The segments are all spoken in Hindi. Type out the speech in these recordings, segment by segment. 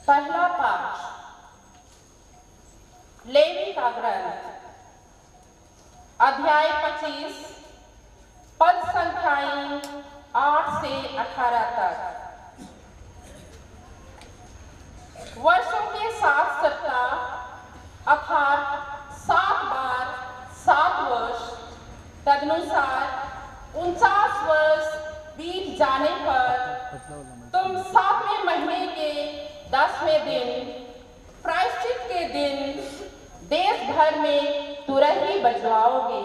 पहला पाठ लेवी का ग्रंथ अध्याय 25 पद संख्याएं 8 से 18 तक। वर्षों के 7 सप्ताह अर्थात 7 बार 7 वर्ष, तदनुसार 49 वर्ष बीत जाने पर तुम 7वें महीने के 10वें दिन प्रायश्चित के दिन देश भर में तुरही बजवाओगे।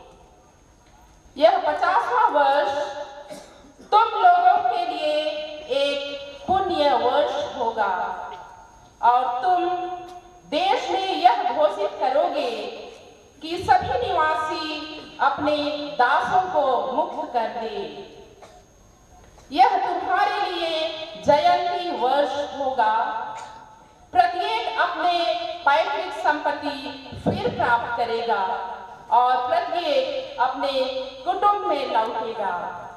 यह 50वां वर्ष तुम लोगों के लिए एक पुण्य वर्ष होगा और तुम देश में यह घोषित करोगे कि सभी निवासी अपने दासों को मुक्त कर दे। यह तुम्हारे लिए जयंती वर्ष होगा। प्रत्येक अपने पैतृक संपत्ति फिर प्राप्त करेगा और प्रत्येक अपने कुटुंब में लौटेगा।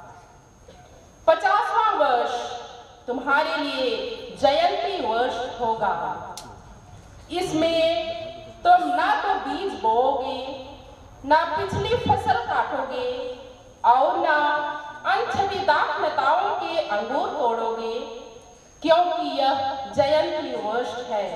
50वां वर्ष तुम्हारे लिए जयंती वर्ष होगा। इसमें तुम ना तो बीज बोओगे, ना पिछली फसल काटोगे और ना अनछबीदार के अंगूर तोड़ोगे, क्योंकि यह जयंती वर्ष है।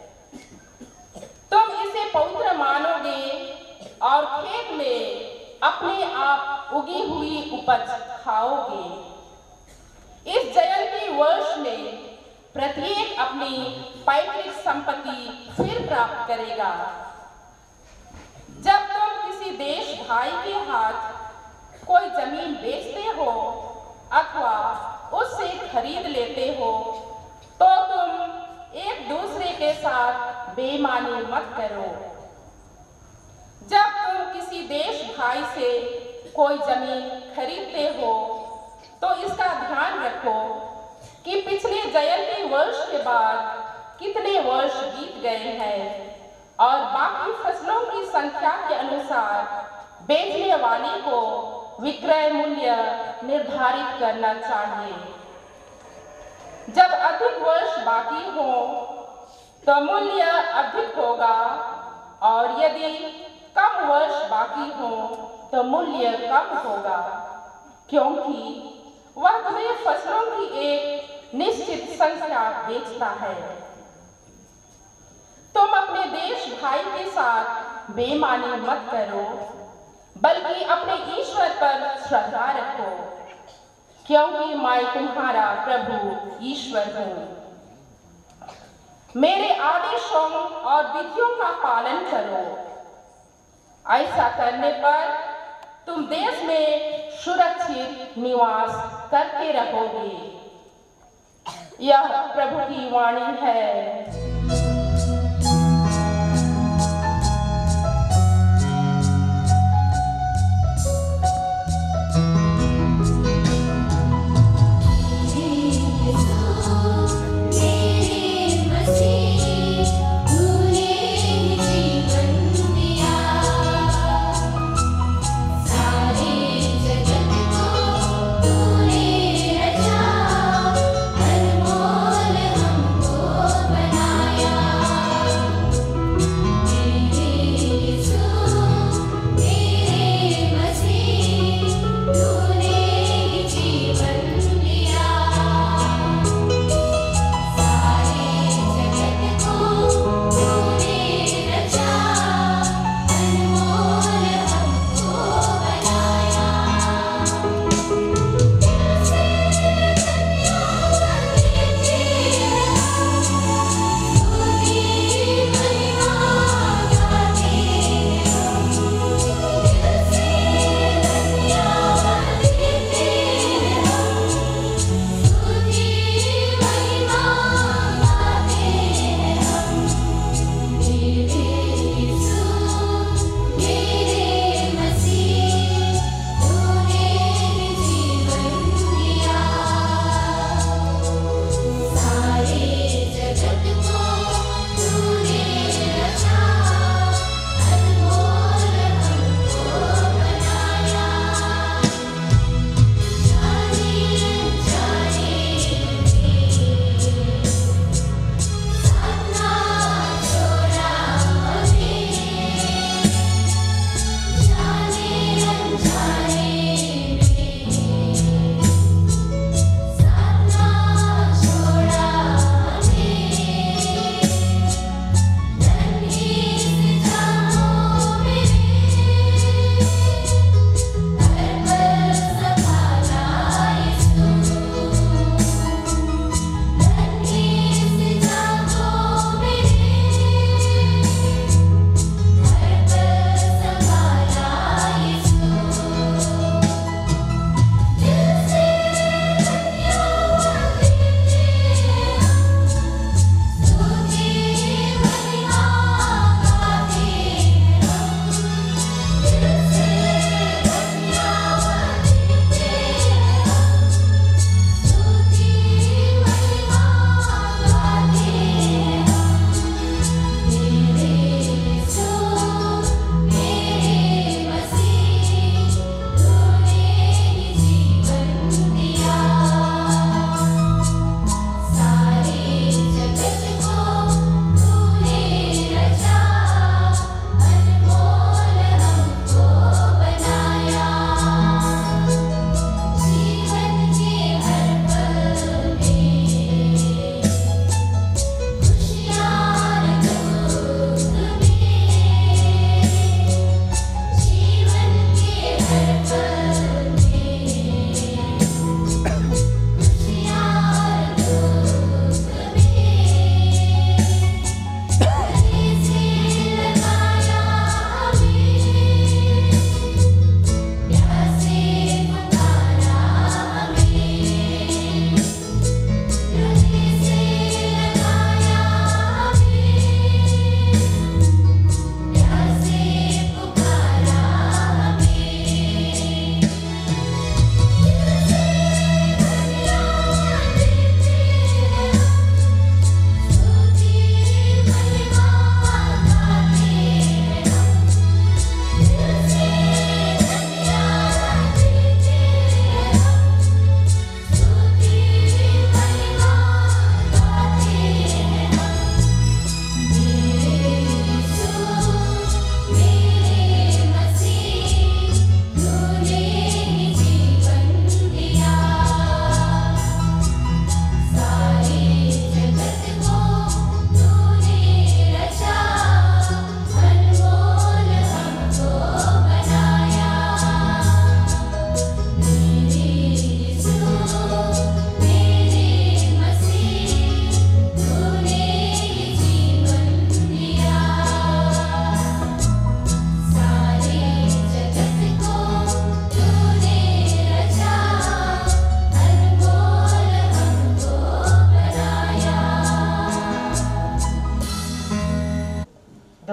तुम इसे पवित्र मानोगे और खेत में अपने आप उगी हुई उपज खाओगे। इस जयंती वर्ष में प्रत्येक अपनी पैतृक संपत्ति फिर प्राप्त करेगा। जब तुम किसी देश भाई के हाथ कोई जमीन बेचते हो अथवा उससे खरीद लेते हो तो तुम एक दूसरे के साथ बेईमानी मत करो। जब तुम किसी देश भाई से कोई जमीन खरीदते हो तो इसका ध्यान रखो कि पिछले जयंती वर्ष के बाद कितने वर्ष बीत गए हैं और बाकी फसलों की संख्या के अनुसार बेचने वाले को विक्रय मूल्य निर्धारित करना चाहिए। जब अधिक वर्ष बाकी हो तो मूल्य अधिक होगा और यदि कम वर्ष बाकी हो तो मूल्य कम होगा, क्योंकि वह तुम्हें फसलों की एक निश्चित संख्या बेचता है। तुम अपने देश भाई के साथ बेईमानी मत करो, बल्कि अपने ईश्वर पर श्रद्धा रखो, क्योंकि मैं तुम्हारा प्रभु ईश्वर हूँ। मेरे आदेशों और विधियों का पालन करो। ऐसा करने पर तुम देश में सुरक्षित निवास करते रहोगे। यह प्रभु की वाणी है। बना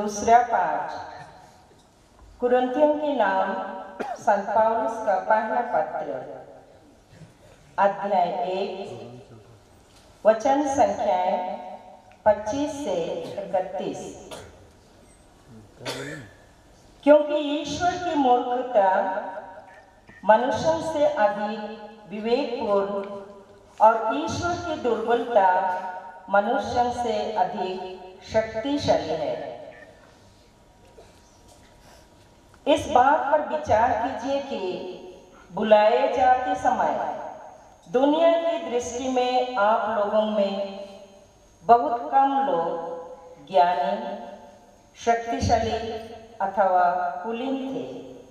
दूसरा पाठ कुरिन्थियों के नाम संत पौलुस का पहला पत्र, अध्याय 1, वचन संख्याएं 25 से 31। क्योंकि ईश्वर की मूर्खता मनुष्यों से अधिक विवेकपूर्ण और ईश्वर की दुर्बलता मनुष्यों से अधिक शक्तिशाली है। इस बात पर विचार कीजिए कि बुलाए जाते समय दुनिया की दृष्टि में आप लोगों में बहुत कम लोग ज्ञानी, शक्तिशाली अथवा कुलीन थे।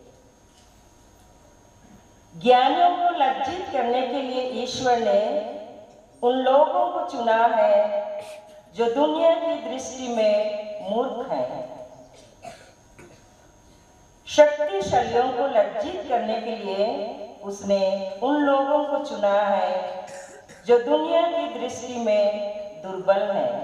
ज्ञानियों को लज्जित करने के लिए ईश्वर ने उन लोगों को चुना है जो दुनिया की दृष्टि में मूर्ख हैं। शक्तिशालियों को लज्जित करने के लिए उसने उन लोगों को चुना है जो दुनिया की दृष्टि में दुर्बल हैं।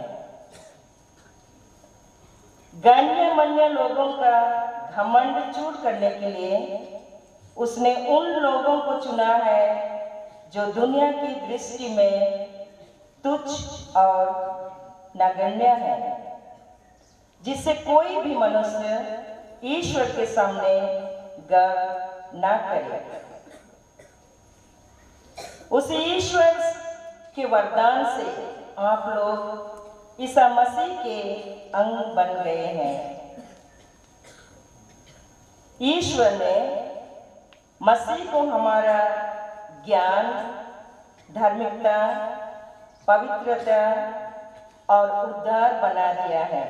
गण्य-मान्य लोगों का घमंड चूर करने के लिए उसने उन लोगों को चुना है जो दुनिया की दृष्टि में तुच्छ और नगण्य है, जिससे कोई भी मनुष्य ईश्वर के सामने गर्व ना करे। उस ईश्वर के वरदान से आप लोग ईसा मसीह के अंग बन गए हैं। ईश्वर ने मसीह को हमारा ज्ञान, धार्मिकता, पवित्रता और उद्धार बना दिया है।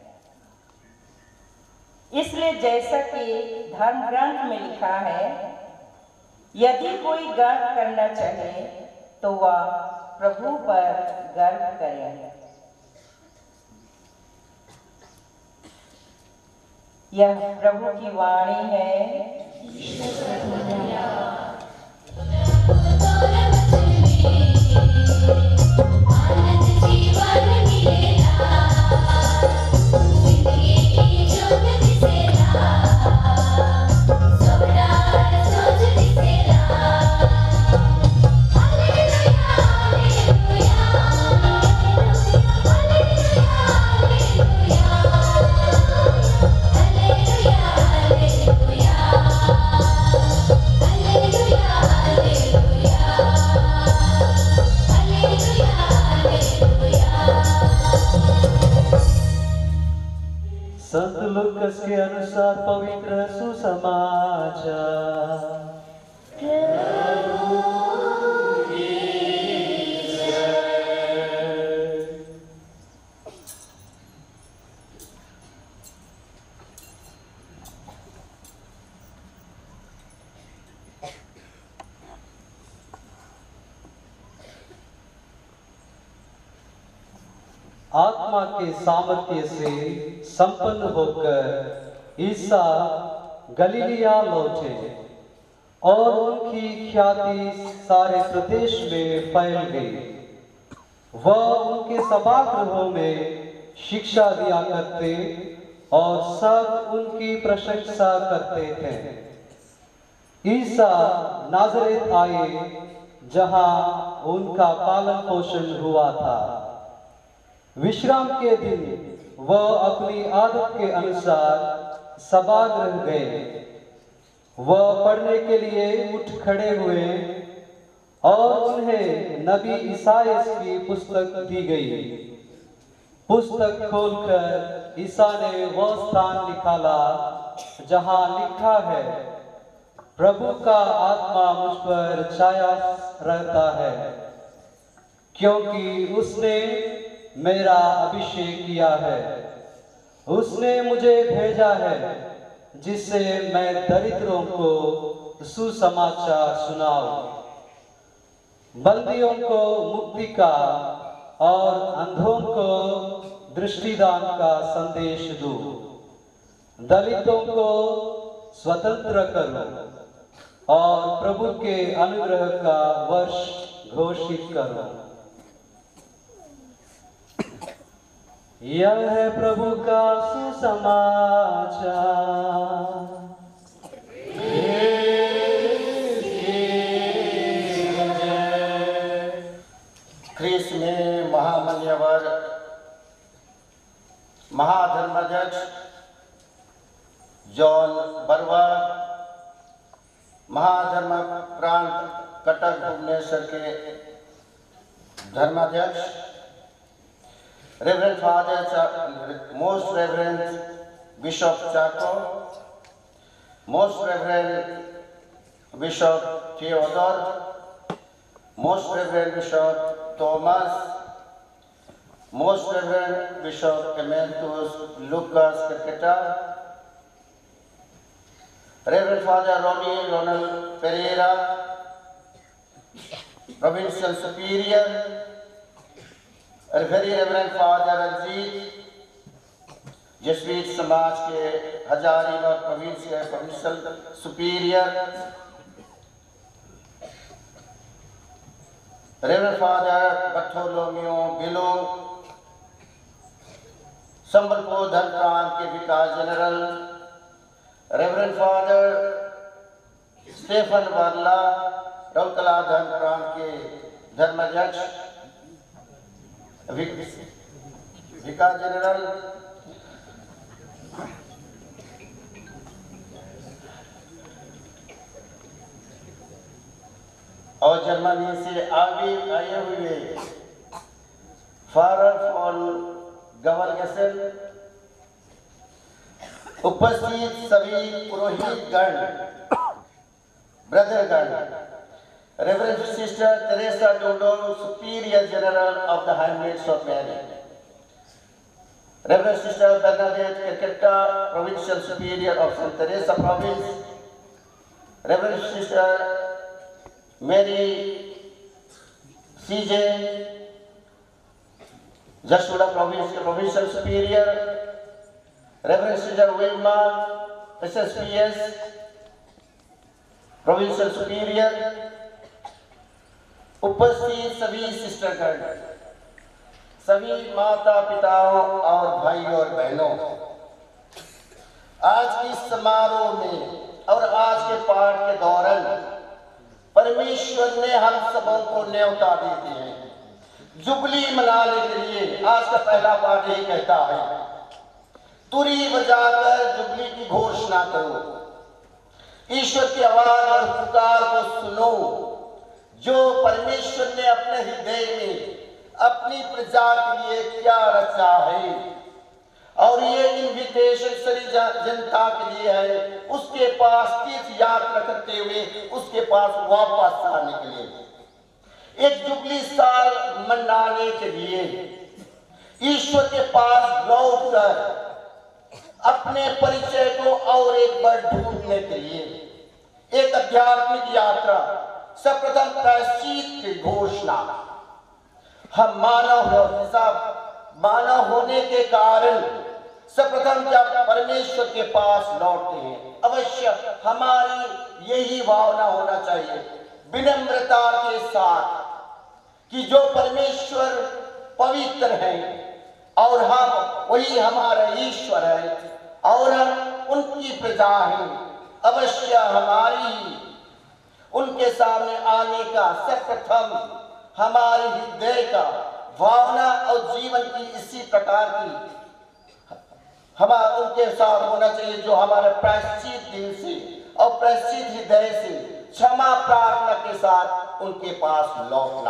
इसलिए जैसा कि धर्म ग्रंथ में लिखा है, यदि कोई गर्व करना चाहे तो वह प्रभु पर गर्व करे। यह प्रभु की वाणी है। संत लूकास के अनुसार पवित्र सुसमाचार। आत्मा के सामर्थ्य से संपन्न होकर ईसा गलीलिया लौटे और उनकी ख्याति सारे प्रदेश में फैल गई। वह उनके सभागृहों में शिक्षा दिया करते और सब उनकी प्रशंसा करते थे। ईसा नाज़रेत आए जहां उनका पालन पोषण हुआ था। विश्राम के दिन वह अपनी आदत के अनुसार सभागृह गए। वह पढ़ने के लिए उठ खड़े हुए और उन्हें नबी ईसायास की पुस्तक दी गई। पुस्तक खोलकर ईसा ने वह स्थान निकाला जहां लिखा है, प्रभु का आत्मा मुझ पर छाया रहता है, क्योंकि उसने मेरा अभिषेक किया है। उसने मुझे भेजा है जिससे मैं दरिद्रों को सुसमाचार सुनाऊं, बंदियों को मुक्ति का और अंधों को दृष्टिदान का संदेश दूं, दलितों को स्वतंत्र करूं और प्रभु के अनुग्रह का वर्ष घोषित करूं। यह है प्रभु का सुसमाचार। ख्रीस्त में महामान्यवर महाधर्माध्यक्ष जॉन बरवा, महाधर्म प्रांत कटक भुवनेश्वर के धर्माध्यक्ष, reverend father most reverend bishop Chacko, most reverend bishop Theodore, most reverend bishop Thomas, Most Reverend Bishop Emeritus Lucas Capeta, Reverend Father Ronald Pereira, Provincial Superior, Very Reverend Father Ranjit, Jesuit समाज के Hazaribagh Provincial Superior, Reverend Father Bartholomew Gilo, Sambalpur धर्म प्रांत के vicar general, reverend father Stephen Barla, Rourkela धर्म प्रांत के धर्माध्यक्ष, विकास जनरल, और जर्मनी से आए हुए फादर फॉर गवर्नेशन, उपस्थित सभी पुरोहित गण, ब्रदर गण, रेवरेंड सिस्टर तेरेसा डोडो, superior general of the handmaids of Mary, reverend sister Bernadette Calcutta, provincial superior of saint Teresa province, reverend sister Mary CJ Jasura Provincial Superior, Reverend Sister Wilma, SSPS, Provincial Superior, उपस्थित सभी सिस्टरगण, सभी माता पिताओं और भाइयों और बहनों, आज की समारोह में और आज के पाठ के दौरान परमेश्वर ने हम सबों को न्योता देती है जुबली मनाने के लिए। आज का पहला पाठ यही कहता है, तुरी बजाकर जुबली की घोषणा करो, ईश्वर की आवाज और पुकार को सुनो जो परमेश्वर ने अपने हृदय में अपनी प्रजा के लिए क्या रचा है। और ये इन्विटेशन सारी जनता के लिए है, उसके पास तीर्थ यात्रा करते हुए उसके पास वापस आने के लिए, एक जुबली साल मनाने के लिए, ईश्वर के पास लौटकर अपने परिचय को और एक बार ढूंढने के लिए, एक आध्यात्मिक यात्रा, सर्वप्रथम प्रायश्चित की घोषणा। हम मानव होने के कारण सर्वप्रथम जब परमेश्वर के पास लौटते हैं, अवश्य हमारी यही भावना होना चाहिए विनम्रता के साथ कि जो परमेश्वर पवित्र है और हम वही हमारा ईश्वर है और हम उनकी प्रजा हैं, अवश्य हमारी उनके सामने आने का सर्वप्रथम हमारे हृदय का भावना और जीवन की इसी प्रकार की हमारा उनके साथ होना चाहिए जो हमारे प्रायश्चित दिल से और प्रायश्चित हृदय से क्षमा प्रार्थना के साथ उनके पास लौटना।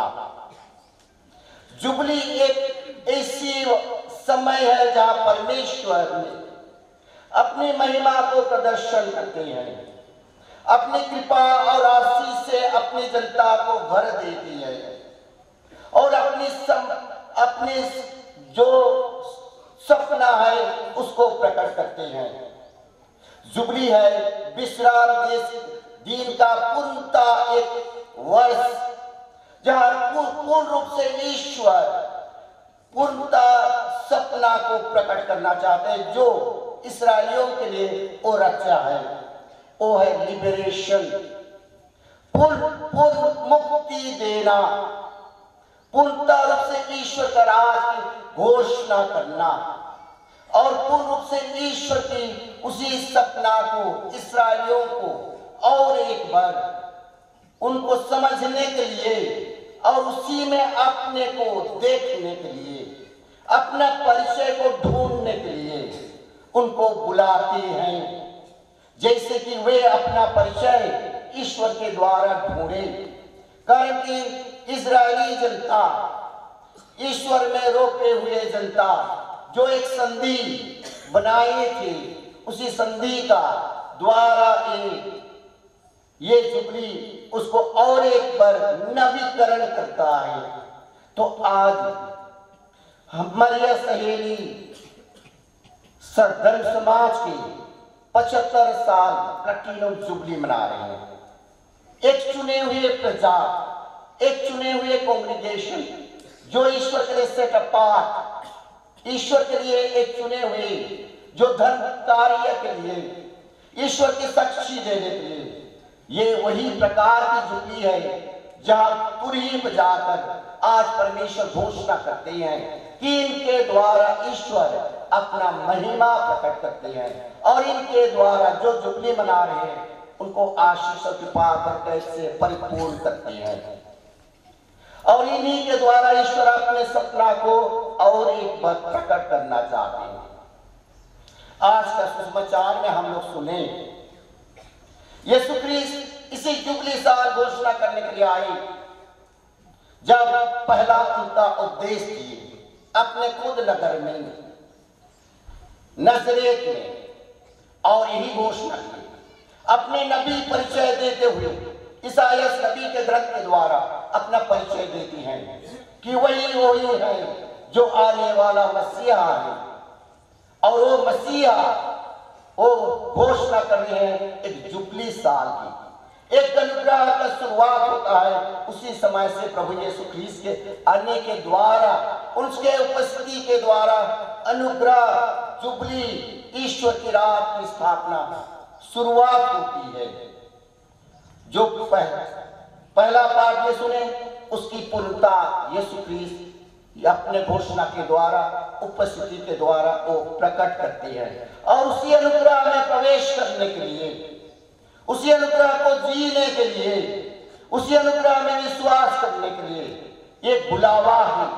जुबली एक ऐसी समय है जहां परमेश्वर ने अपनी महिमा को प्रदर्शन करते हैं, अपनी कृपा और आशीष से अपनी जनता को भर देती है और अपनी जो सपना है उसको प्रकट करते हैं। जुबली है विश्राम दिन का पूर्णता एक वर्ष जहां पूर्ण रूप से ईश्वर पूर्णता सपना को प्रकट करना चाहते हैं जो इस्राएलियों के लिए वो रचा है, वो है लिबरेशन, पूर्ण मुक्ति देना, पूर्णतः रूप से ईश्वर का राज की घोषणा करना और पूर्ण रूप से ईश्वर की उसी सपना को इस्राएलियों को और एक बार उनको समझने के लिए और उसी में अपने को देखने के लिए, अपना परिचय को ढूंढने के लिए उनको बुलाते हैं, जैसे कि वे अपना परिचय ईश्वर के द्वारा ढूंढे। कारण कि इजरायली जनता, ईश्वर में रोपे हुए जनता जो एक संधि बनाए थे, उसी संधि का द्वारा ये जुबली उसको और एक बार नवीकरण करता है। तो आज हमारी सहेली धर्म समाज के 75 साल प्लैटिनम जुबली मना रहे हैं। एक चुने हुए प्रजा, एक चुने हुए कांग्रेगेशन जो ईश्वर के लिए सेट अपार्ट, ईश्वर के लिए एक चुने हुए जो धर्म कार्य के लिए, ईश्वर की साक्षी देने के लिए, ये वही प्रकार की जुबली है जहां तुरही बजाकर आज परमेश्वर घोषणा करते हैं कि इनके द्वारा ईश्वर अपना महिमा प्रकट करते हैं और इनके द्वारा जो जुबली मना रहे हैं उनको आशीष और कृपा बरकत से परिपूर्ण करते हैं और इन्हीं के द्वारा ईश्वर अपने सपना को और एक बार प्रकट करना चाहते हैं। आज का सुसमाचार में हम लोग सुने यीशु ख्रीस्त इसी जुबली साल घोषणा करने के लिए आए, जब पहला उनका उपदेश दिए अपने खुद नगर में नजरेत में, और यही घोषणा की अपने नबी परिचय देते हुए ईसायास नबी के ग्रंथ के द्वारा अपना परिचय देती हैं कि वही है जो आने वाला मसीहा है। और वो मसीहा वो घोषणा कर रहे हैं एक जुबली साल की, एक अनुग्रह का शुरुआत होता है उसी समय से प्रभु यीशु ख्रीस्त के आने के द्वारा, उसके उपस्थिति के द्वारा अनुग्रह जुबली ईश्वर की रात की स्थापना शुरुआत होती है। जो पहला पाठ ये सुने उसकी पूर्णता यीशु ख्रीस्त अपने घोषणा के द्वारा, उपस्थिति के द्वारा वो प्रकट करते हैं और उसी अनुग्रह में प्रवेश करने के लिए, उसी अनुग्रह को जीने के लिए, उसी अनुग्रह में विश्वास करने के लिए एक बुलावा है।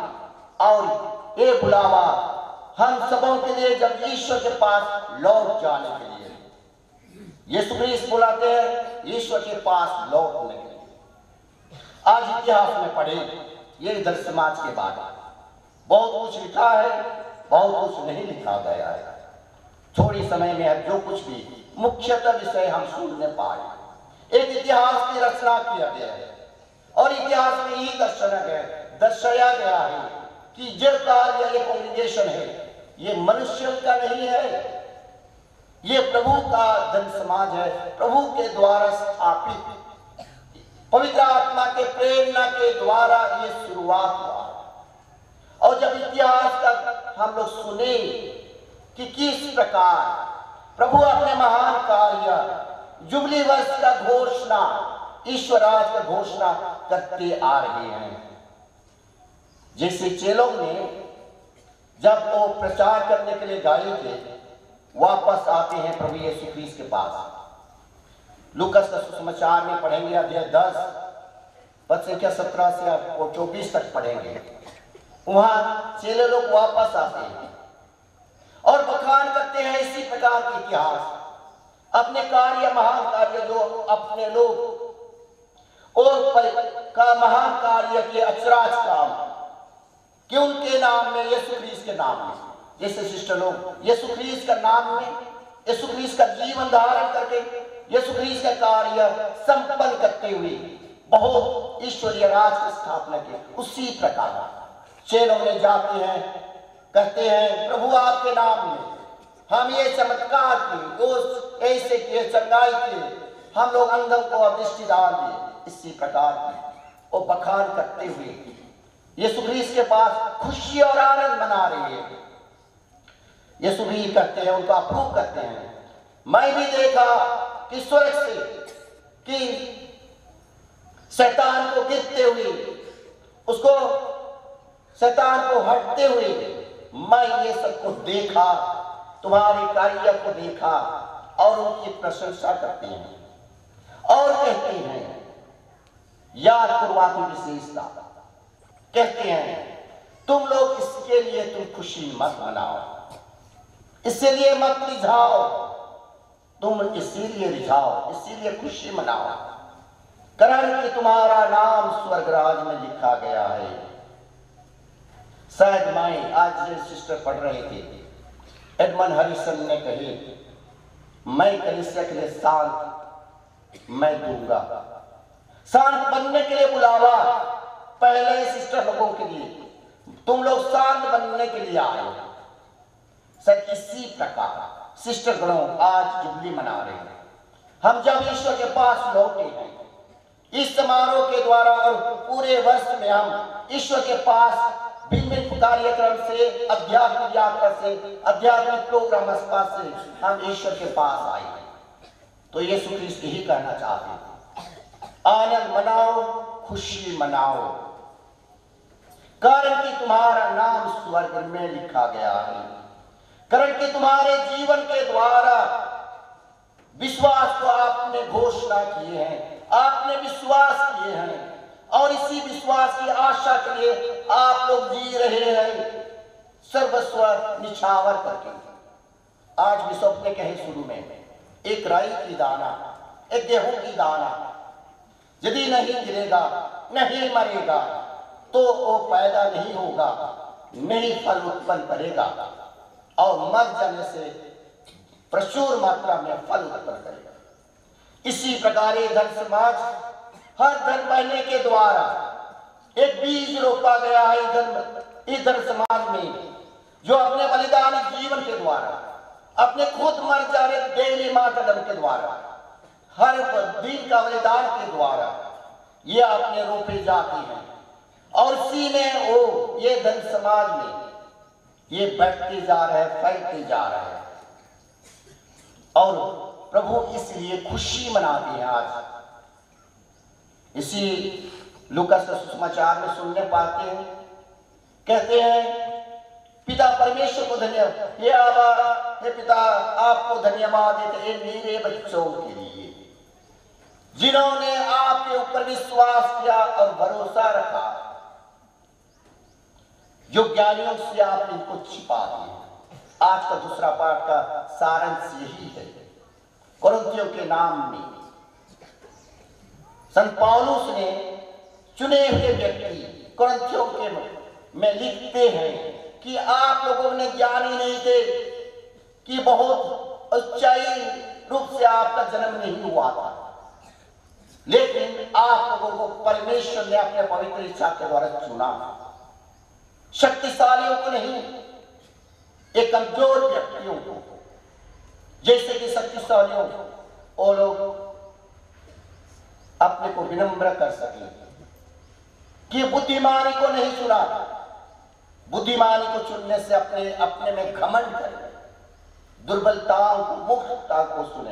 और ये बुलावा हम सबों के लिए जब ईश्वर के पास लौट जाने के लिए, यीशु ख्रीस्त बुलाते हैं ईश्वर के पास लौटने के लिए। आज इतिहास में पढ़े ये इधर समाज के बारे में बहुत कुछ लिखा है, बहुत कुछ नहीं लिखा गया है। थोड़ी समय में अब जो कुछ भी मुख्यतः विषय हम सुनने पाए, एक इतिहास की रचना किया गया है और इतिहास में यही दर्शाया गया है कि जो कार्य ये कांग्रेगेशन है ये मनुष्य का नहीं है, ये प्रभु का धन समाज है, प्रभु के द्वारा स्थापित, पवित्र आत्मा के प्रेरणा के द्वारा ये शुरुआत हुआ। और जब इतिहास का हम लोग सुने कि किस प्रकार प्रभु अपने महान कार्य जुबली वर्ष का घोषणा, ईश्वर राज का घोषणा करते आ रहे हैं। जैसे चेलों ने जब वो प्रचार करने के लिए गए थे, वापस आते हैं प्रभु यीशु ख्रीस्त के पास। लूकास का सुसमाचार में पढ़ेंगे अध्याय 10 पद संख्या 17 से 24 तक पढ़ेंगे। वहां चेले लोग वापस आते हैं और बखान करते हैं इसी प्रकार के इतिहास, अपने कार्य, महान कार्य जो अपने लोग और का महान कार्य के अचराज काम कि उनके नाम में, यीशु ख्रीस्त के नाम में, जैसे शिष्ट लोग यीशु ख्रीस्त का नाम में, यीशु ख्रीस्त का जीवन धारण करके यीशु ख्रीस्त का कार्य संपन्न करते हुए बहुत ईश्वरीय राज की स्थापना की। उसी प्रकार चेलों में जाते हैं, कहते हैं प्रभु आपके नाम में हम ये चमत्कार किए, दोस्त ऐसे किए, चंगाई किए, हम लोग अंधों को दृष्टि डाल दिए। इसी प्रकार की वो बखान करते हुए यीशु ख्रीस्त के पास खुशी और आनंद मना रही है। यीशु भी कहते हैं, उनका अप्रूव करते हैं, मैं भी देखा कि स्वर्ग से कि शैतान को गिरते हुए उसको शैतान को हटते हुए मैं ये सबको देखा, तुम्हारे कार्य को देखा और उनकी प्रशंसा करते हैं और कहते हैं, याद करवा की विशेषता, कहते हैं तुम लोग इसके लिए तुम खुशी मत मनाओ, इसीलिए मत रिझाओ, तुम इसीलिए रिझाओ, इसीलिए खुशी मनाओ कारण कि तुम्हारा नाम स्वर्गराज में लिखा गया है। शायद मैं आज ये सिस्टर पढ़ रहे थे, एडमंड हरिसन ने कहे, मैं कलीसिया के लिए शांत मैं दूंगा, शांत बनने के लिए बुलावा पहले सिस्टर लोगों के लिए, तुम लोग शांत बनने के लिए आए। सर इसी प्रकार सिस्टर गणों आज जुबली मना रहे हैं। हम जब ईश्वर के पास लौटे हैं इस समारोह के द्वारा और पूरे वर्ष में हम ईश्वर के पास भिन्न भिन्न कार्यक्रम से, आध्यात्मिक यात्रा से, आध्यात्मिक प्रोग्राम से हम ईश्वर के पास आए हैं। तो यीशु ख्रीस्त यही कहना चाहते हैं, आनंद मनाओ, खुशी मनाओ कारण कि तुम्हारा नाम स्वर्ग में लिखा गया है, कारण कि तुम्हारे जीवन के द्वारा विश्वास को आपने घोषणा किए हैं, आपने विश्वास किए हैं और इसी विश्वास की आशा के लिए आप लोग जी रहे हैं सर्वस्व निछावर करके। आज बिशप ने कहे शुरू में, एक राई की दाना, एक गेहूं की दाना यदि नहीं गिरेगा, नहीं मरेगा तो वो पैदा नहीं होगा, नहीं फल उत्पन्न करेगा और मर जाने से प्रचुर मात्रा में फल उत्पन्न करेगा। इसी प्रकार धन समाज, हर धन बहने के द्वारा एक बीज रोपा गया है इस धन समाज में, जो अपने बलिदान जीवन के द्वारा, अपने खुद मर जा रहे डेली मातम के द्वारा, हर दिन का बलिदान के द्वारा ये अपने रोपे जाते हैं और इसी में वो ये धन समाज में ये बढ़ते जा रहे हैं, फैलते जा रहे हैं और प्रभु इसलिए खुशी मनाते हैं। आज इसी लूका सुसमाचार में सुनने पाते हैं, कहते हैं पिता परमेश्वर को धन्यवाद, हे आबा, हे पिता आपको धन्यवाद देते हैं मेरे बच्चों के लिए जिन्होंने आपके ऊपर विश्वास किया और भरोसा रखा, जो ज्ञानियों से आप इनको छिपा दिए। आज का दूसरा पाठ का सारांश यही है। कुरिन्थियों के नाम में संत पौलुस ने चुने हुए व्यक्ति कुरिन्थियों के में लिखते हैं कि आप लोगों ने ज्ञान ही नहीं थे कि बहुत ऊंचाई रूप से आपका जन्म नहीं हुआ था, लेकिन आप लोगों को परमेश्वर ने अपने पवित्र इच्छा के द्वारा चुना, शक्तिशालियों को नहीं, एक कमजोर व्यक्तियों को, जैसे कि शक्तिशालियों वो लोग अपने को विनम्र कर सके, कि बुद्धिमानी को नहीं चुना, बुद्धिमानी को चुनने से अपने में घमंड करें, दुर्बलताओं को, मुक्तता को सुने।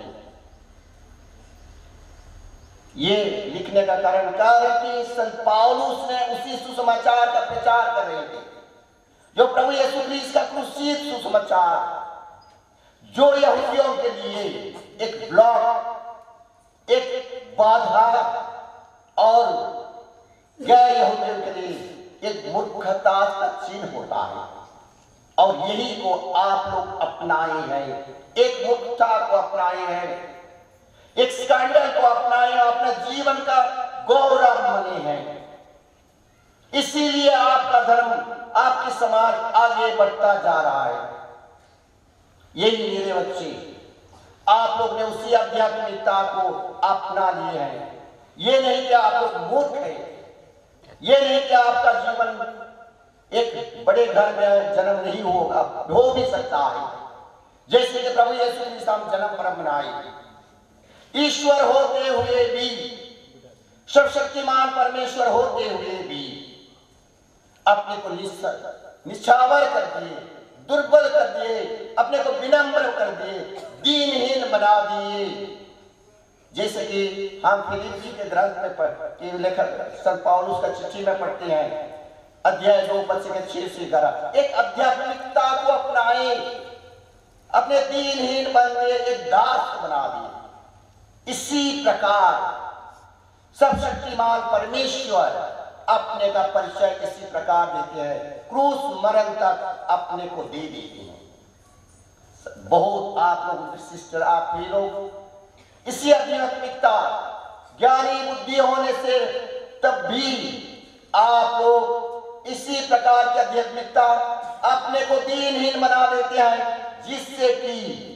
ये लिखने का कारण कि संत पौलुस ने उसी सुसमाचार का प्रचार कर रहे थे, जो प्रभु यीशु ख्रीस्त का क्रूसित सुसमाचार, जो यहूदियों के लिए एक ब्लॉक, एक बाधा और गैर यहूदियों के लिए एक मूर्खता का चिन्ह होता है और यही को आप लोग अपनाए हैं, एक मूर्खता को अपनाए हैं, एक स्कैंडल को अपनाए, अपने जीवन का गौरव माने हैं। इसीलिए आपका धर्म, आपकी समाज आगे बढ़ता जा रहा है। यही मेरे बच्चे, आप लोग ने उसी आध्यात्मिकता को अपना लिए हैं। ये नहीं कि आप लोग मूर्ख हैं, ये नहीं कि आपका जीवन एक बड़े घर में जन्म नहीं होगा, हो भी सकता है, जैसे कि प्रभु यीशु ख्रीस्त हम जन्म पर्व मनाए, ईश्वर होते हुए भी, सर्वशक्तिमान परमेश्वर होते हुए भी अपने को निछावर कर दिए, दुर्बल कर दिए, अपने को विनम्र कर दिए, दीनहीन बना दिए। जैसे कि हम फिलिप्पी के ग्रंथ में के लेखक संत पौलुस का चिट्ठी में पढ़ते हैं, अध्याय 2 पद से 6 से 11, एक आध्यात्मिकता को अपनाए, अपने दीनहीन बंदे एक दास बना दिए। इसी प्रकार सब शक्तिमान परमेश्वर अपने का परिचय इसी प्रकार देते हैं, क्रूस मरण तक अपने को दे देते हैं। बहुत आप लोग सिस्टर, आप भी लोग इसी आध्यात्मिकता, ज्ञानी बुद्धि होने से तब भी आप लोग इसी प्रकार की आध्यात्मिकता अपने को दीनहीन बना देते हैं, जिससे कि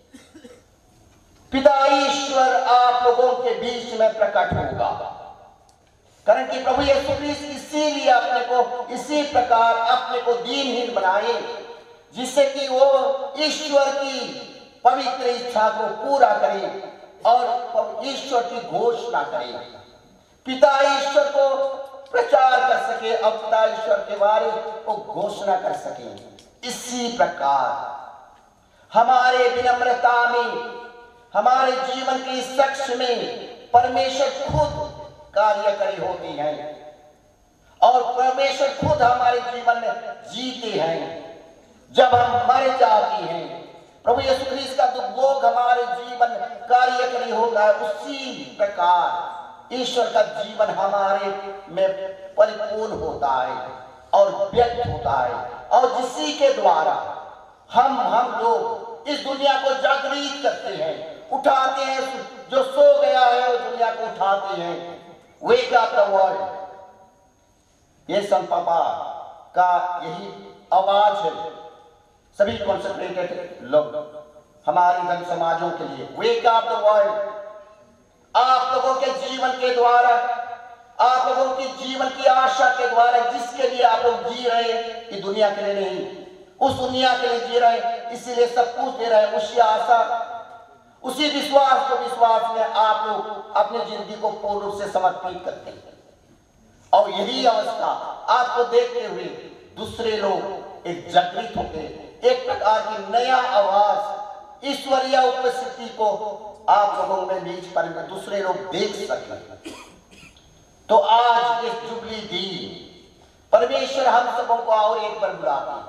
पिता ईश्वर आप लोगों के बीच में प्रकट होगा। कारण कि प्रभु यीशु क्रिस्त इसीलिए अपने को इसी प्रकार अपने को दीनहीन बनाए, जिससे कि वो ईश्वर की पवित्र इच्छा को पूरा करे और ईश्वर की घोषणा करे, पिता ईश्वर को प्रचार कर सके और पिता ईश्वर के बारे को घोषणा कर सके। इसी प्रकार हमारे विनम्रता में, हमारे जीवन के सक्ष में परमेश्वर खुद कार्यकारी होती है और परमेश्वर खुद हमारे जीवन में जीते हैं। जब हम मर जाते हैं, प्रभु यीशु ख्रीस्त का दुर्भोग हमारे जीवन में कार्यकारी होता है, उसी प्रकार ईश्वर का जीवन हमारे में परिपूर्ण होता है और व्यक्त होता है, और जिसी के द्वारा हम लोग इस दुनिया को जागृत करते हैं, उठाते हैं। जो सो गया है वो दुनिया को उठाते हैं। वेक अप द वर्ल्ड, ये संत पापा का यही आवाज है सभी कॉन्सेंट्रेटेड लोग हमारे धन समाजों के लिए। वेक अप द वर्ल्ड, आप लोगों के जीवन के द्वारा, आप लोगों की जीवन की आशा के द्वारा, जिसके लिए आप लोग जी रहे हैं, ये दुनिया के लिए नहीं, उस दुनिया के लिए जी रहे हैं, इसीलिए सब कुछ दे रहे हैं, उसी आशा, उसी विश्वास को विश्वास में आप लोग अपनी जिंदगी को पूर्ण रूप से समर्पित करते हैं। और यही अवस्था आपको देखते हुए दूसरे लोग एक जागृत होते, एक प्रकार की नया आवाज, ईश्वरीय उपस्थिति को आप लोगों में बीच पर में दूसरे लोग देख सके। तो आज इस जुबली दिन परमेश्वर हम सबों को और एक बार बुलाते हैं,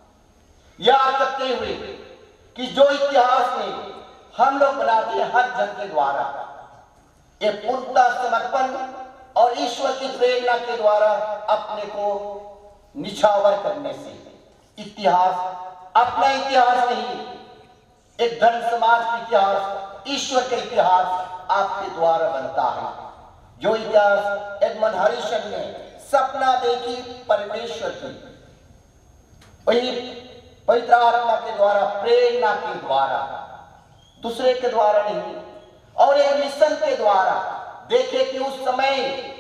याद करते हुए कि जो इतिहास में हम लोग बनाते हैं हर जन के द्वारा, ये पूर्णतः समर्पण और ईश्वर की प्रेरणा के द्वारा अपने को निछावर करने से इतिहास अपना इतिहास नहीं, एक धर्म समाज का इतिहास, ईश्वर का इतिहास आपके द्वारा बनता है। जो इतिहास एडमंड हरिसन ने सपना देखी परमेश्वर की, वही पवित्र आत्मा के द्वारा, प्रेरणा के द्वारा, दूसरे के द्वारा नहीं, और एक मिशन के द्वारा देखे कि उस समय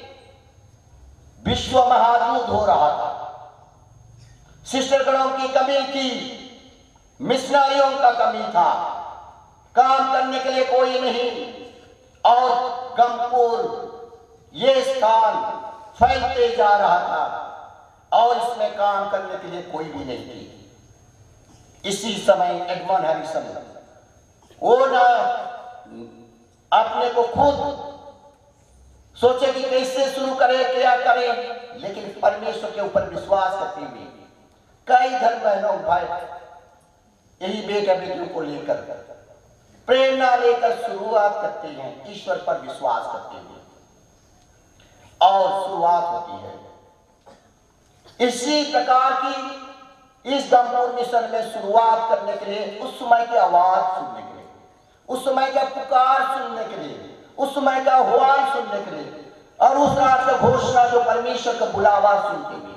विश्व महायुद्ध हो रहा था, सिस्टरगणों की कमी थी, मिशनरियों का कमी था, काम करने के लिए कोई नहीं, और गमपुर ये स्थान फैलते जा रहा था और इसमें काम करने के लिए कोई भी नहीं थी। इसी समय एडमंड हरिसन वो ना अपने को खुद सोचे कि कैसे शुरू करे, क्या करे, लेकिन परमेश्वर के ऊपर विश्वास करते हुए कई धर्म बहनों भाई यही बेटा बेटियों को लेकर प्रेरणा लेकर शुरुआत करते हैं, ईश्वर पर विश्वास करते हुए, और शुरुआत होती है इसी प्रकार की। इस गंभीर मिशन में शुरुआत करने के लिए, उस समय की आवाज सुनने के लिए, उस समय का पुकार सुनने के लिए, उस समय का आह्वान सुनने के लिए, और उस रात का घोषणा जो परमेश्वर का बुलावा सुनते हुए,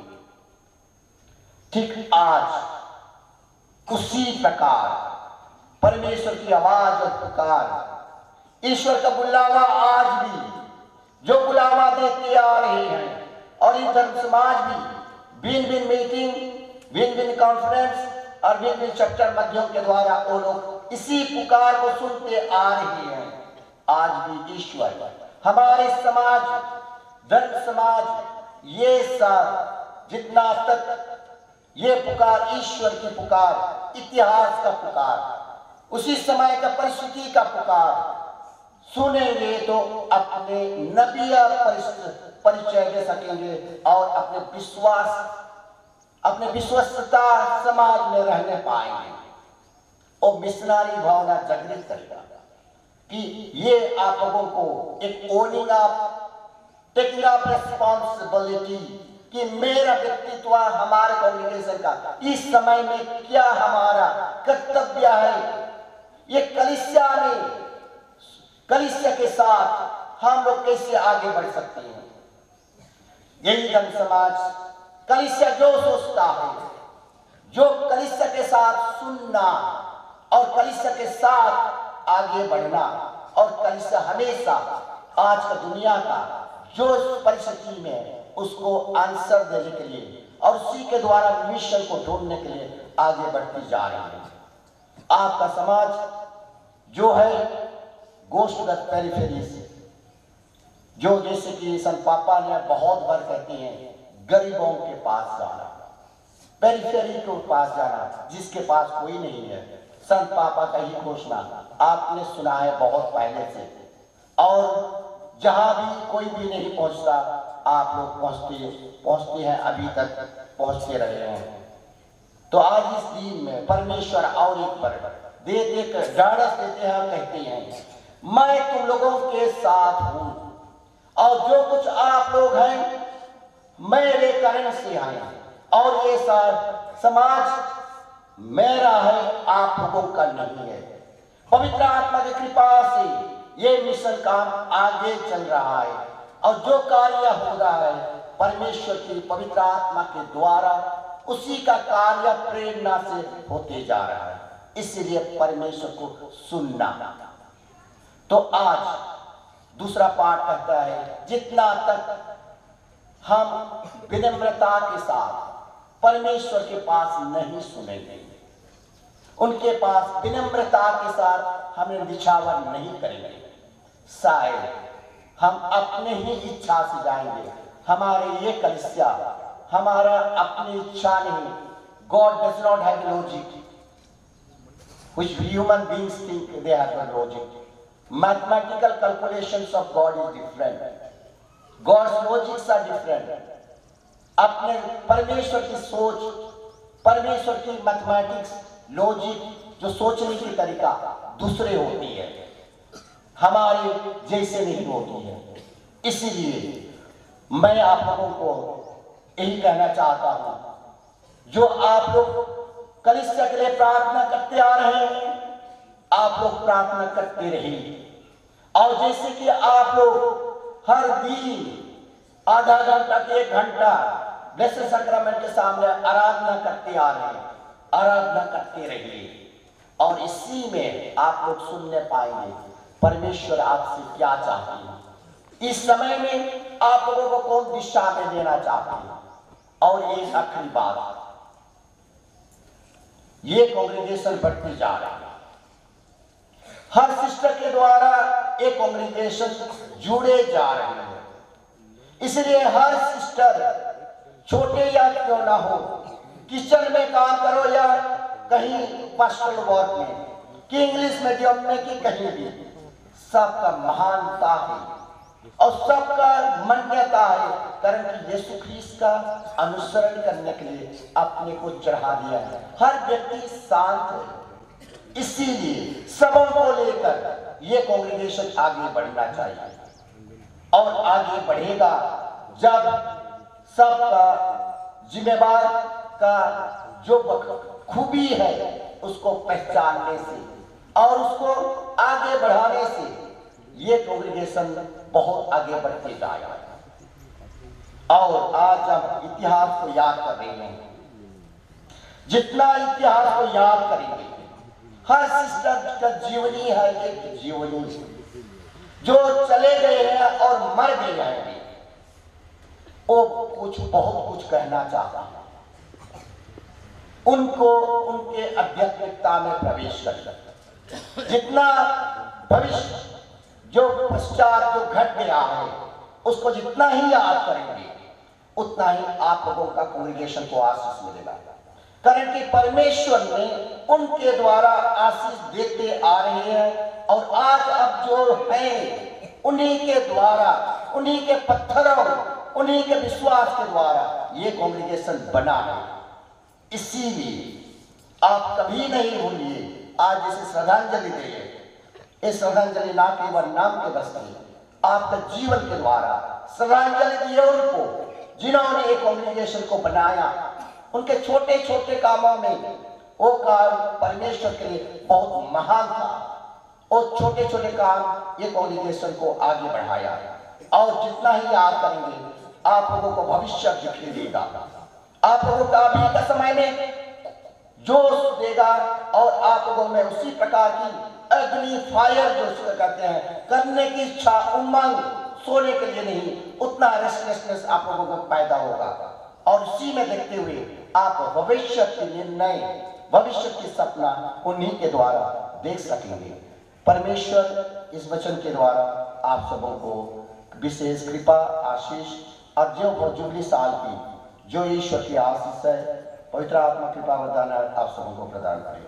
ठीक आज उसी प्रकार परमेश्वर की आवाज और पुकार, ईश्वर का बुलावा आज भी जो बुलावा देते आ रहे हैं, और ये धर्म समाज भी भिन्न भिन्न मीटिंग, भिन्न भिन्न कॉन्फ्रेंस और भिन्न भिन्न चैप्टर मध्यों के द्वारा वो लोग इसी पुकार को सुनते आ रहे हैं। आज भी ईश्वर हमारे समाज, धर्म समाज, ये सब जितना तक ये पुकार, ईश्वर की पुकार, इतिहास का पुकार, उसी समय का परिस्थिति का पुकार सुनेंगे तो अपने नबिया परिचय दे सकेंगे और अपने विश्वस्तता समाज में रहने पाएंगे। और मिशनरी भावना जागृत करेगा कि ये आप लोगों को एक owning up, taking up responsibility कि मेरा व्यक्तित्व हमारे कॉन्ग्रेगेशन का इस समय में क्या हमारा कर्तव्य है। ये कलीसिया के साथ हम लोग कैसे आगे बढ़ सकते हैं। यही जन समाज कलीसिया जो सोचता है, जो कलीसिया के साथ सुनना और कलीसिया के साथ आगे बढ़ना, और कलीसिया हमेशा आज का दुनिया का जो परिस्थिति में उसको आंसर देने के लिए और उसी के द्वारा मिशन को ढूंढने के लिए आगे बढ़ती जा रही है। आपका समाज जो है गोस्ट द पेरिफेरीज, जो जैसे कि संत पापा ने बहुत बार कहते हैं गरीबों के पास जाना, पेरिफेरी के पास जाना, जिसके पास कोई नहीं है। संत पापा का ही घोषणा आपने सुना है बहुत पहले से, और जहां भी कोई भी नहीं पहुंचता आप लोग पहुंचते हैं, अभी तक पहुंचते रहे हैं। तो आज इस दिन में परमेश्वर और एक बार देते ढाढ़स देते हैं, कहते हैं मैं तुम लोगों के साथ हूं, और जो कुछ आप लोग हैं मेरे कारण से आए, और ये समाज मेरा है, आप लोगों का नहीं है। पवित्र आत्मा की कृपा से ये मिशन काम आगे चल रहा है, और जो कार्य हो रहा है परमेश्वर की पवित्र आत्मा के द्वारा उसी का कार्य प्रेरणा से होते जा रहा है। इसलिए परमेश्वर को सुनना। तो आज दूसरा पाठ कहता है जितना तक हम विनम्रता के साथ परमेश्वर के पास नहीं सुनेंगे, उनके पास विनम्रता के साथ हमें निछावर नहीं करेंगे, शायद हम अपने ही इच्छा से जाएंगे। हमारे ये कलीसिया हमारा अपनी इच्छा नहीं। God does not have logic, which human beings think they have a logic. Mathematical calculations of God is different. God's logics are different. अपने परमेश्वर की सोच, परमेश्वर की मैथमेटिक्स, लॉजिक, जो सोचने की तरीका दूसरे होती है, हमारे जैसे नहीं होती है। इसीलिए मैं आप लोगों को यही कहना चाहता हूं, जो आप लोग कलीसिया के लिए प्रार्थना करते आ रहे हैं, आप लोग प्रार्थना करते रहिए। और जैसे कि आप लोग हर दिन आधा घंटा के 1 घंटा ब्लेस्ड सैक्रामेंट के सामने आराधना करते आ रहे हैं, आराधना करते रहिए, और इसी में आप लोग सुनने पाएंगे परमेश्वर आपसे क्या चाहते हैं, इस समय में आप लोगों को कौन दिशा में देना चाहते हैं। और एक आखिरी बात, ये कांग्रेगेशन बढ़ती जा रहा है, हर सिस्टर के द्वारा एक कांग्रेगेशन जुड़े जा रहे हैं। इसलिए हर सिस्टर छोटे या क्यों ना हो, किचन में काम करो या कहीं पास्टरल वर्क में, कि इंग्लिश मीडियम में, कि कहीं भी, सबका महानता है और सबका मान्यता है, कारण कि यीशु ख्रीस्त का अनुसरण करने के लिए अपने को चढ़ा दिया है। हर व्यक्ति शांत है, इसीलिए सबों को लेकर ये कांग्रेगेशन आगे बढ़ना चाहिए, और आगे बढ़ेगा जब सबका जिम्मेवार का जो खूबी है उसको पहचानने से और उसको आगे बढ़ाने से ये कांग्रेगेशन बहुत आगे बढ़ते जाएगा। और आज हम इतिहास को याद कर रहे हैं, जितना इतिहास को याद करेंगे, हर सिस्टर का जीवनी है, एक जीवनी जो चले गए हैं और मर गए हैं, वो बहुत कुछ कहना चाहता है, उनको उनके आध्यात्मिकता में प्रवेश कर सकते। जितना भविष्य जो पश्चात जो घट गया है उसको जितना ही याद करेंगे उतना ही आप लोगों का कांग्रेगेशन को आशीष मिलेगा, कारण कि परमेश्वर ने उनके द्वारा आशीष देते आ रहे हैं। और आज अब जो है उन्हीं के द्वारा, उन्हीं के पत्थरों उन्हीं के विश्वास के द्वारा ये कांग्रेगेशन बना है। इसीलिए आप कभी नहीं भूलिए, आज इसे श्रद्धांजलि दें। ये श्रद्धांजलि ना केवल नाम के बस नहीं, आपके जीवन के द्वारा श्रद्धांजलि दिए उनको जिन्होंने एक कांग्रेगेशन को बनाया। उनके छोटे छोटे कामों में वो काम परमेश्वर के लिए बहुत महान था और छोटे छोटे काम ये कांग्रेगेशन को आगे बढ़ाया। और जितना ही आप करेंगे आप लोगों को भविष्य दिखाई देगा, आप लोगों का अभी का समय में जोश देगा और आप लोगों में उसी प्रकार की अग्नि फायर जो उसको कहते हैं करने की इच्छा, उमंग, सोने के लिए नहीं, उतना रेस्टलेसनेस आप लोगों को पैदा होगा। और इसी में देखते हुए आप भविष्य के निर्णय, भविष्य की सपना उन्हीं के द्वारा देख सकेंगे। परमेश्वर इस वचन के द्वारा आप सबों को विशेष कृपा, आशीष और जो जुबली साल की जो ईश्वर की आशीष है, पवित्र आत्मा कृपा वरदान आप सबों को प्रदान करेगा।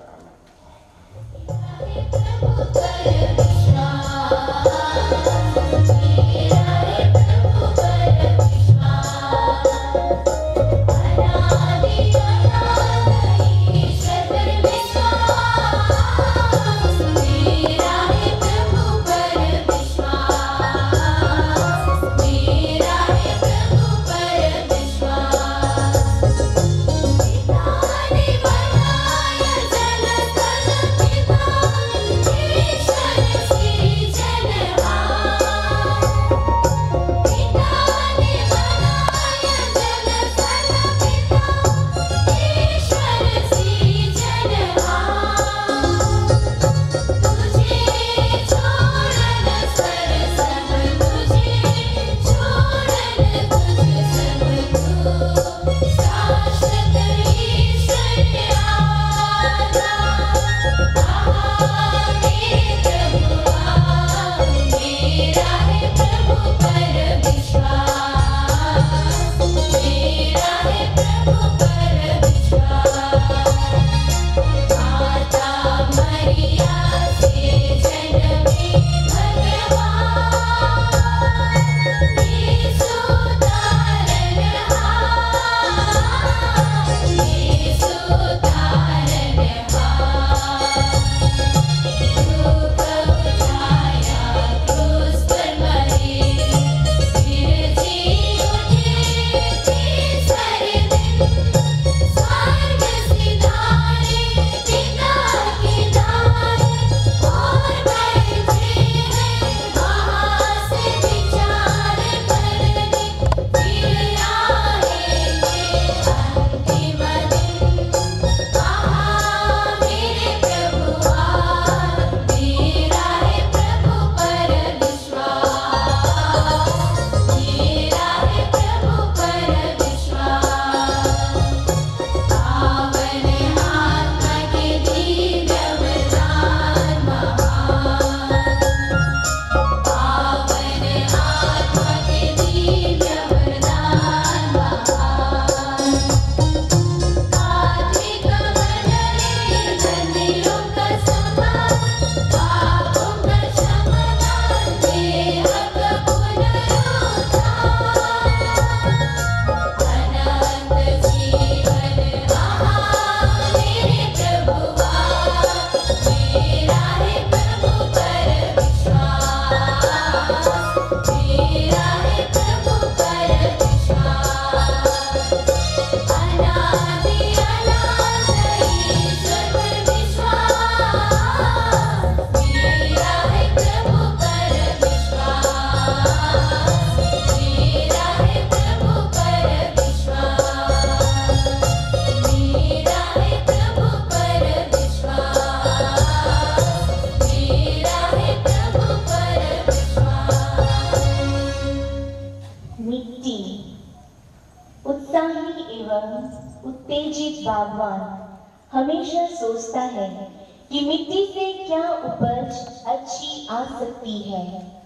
बागवान हमेशा सोचता है कि मिट्टी से क्या उपज अच्छी आ सकती है।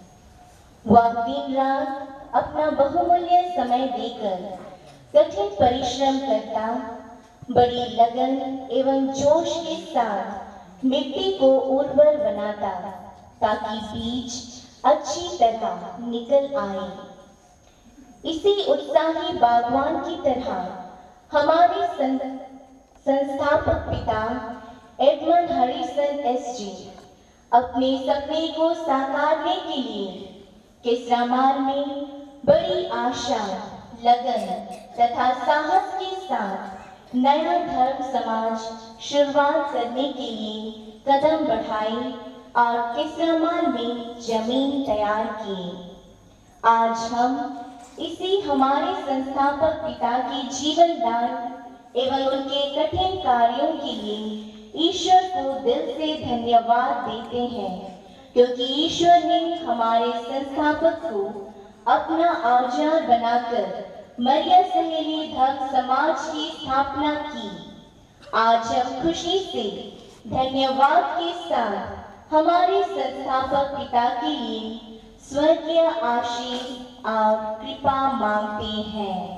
वह दिन रात अपना बहुमूल्य समय देकर कठिन परिश्रम करता, बड़ी लगन एवं जोश के साथ मिट्टी को उर्वर बनाता ताकि बीज अच्छी तरह निकल आए। इसी उत्साही बागवान की तरह हमारे संस्थापक पिता एडमंड हरिसन एसजी अपने सपने को साकारने के लिए किस्रामाल में बड़ी आशा, लगन तथा साहस के साथ नया धर्म समाज शुरुआत करने के लिए कदम बढ़ाए और किस्रामाल में जमीन तैयार की। आज हम इसी हमारे संस्थापक पिता के जीवन दान एवं उनके कठिन कार्यों के लिए ईश्वर को दिल से धन्यवाद देते हैं, क्योंकि ईश्वर ने हमारे संस्थापक को अपना औजार बनाकर मरिया सहेली धर्म समाज की स्थापना की। आज हम खुशी से धन्यवाद के साथ हमारे संस्थापक पिता के लिए स्वर्गीय आशीष और कृपा मांगते हैं।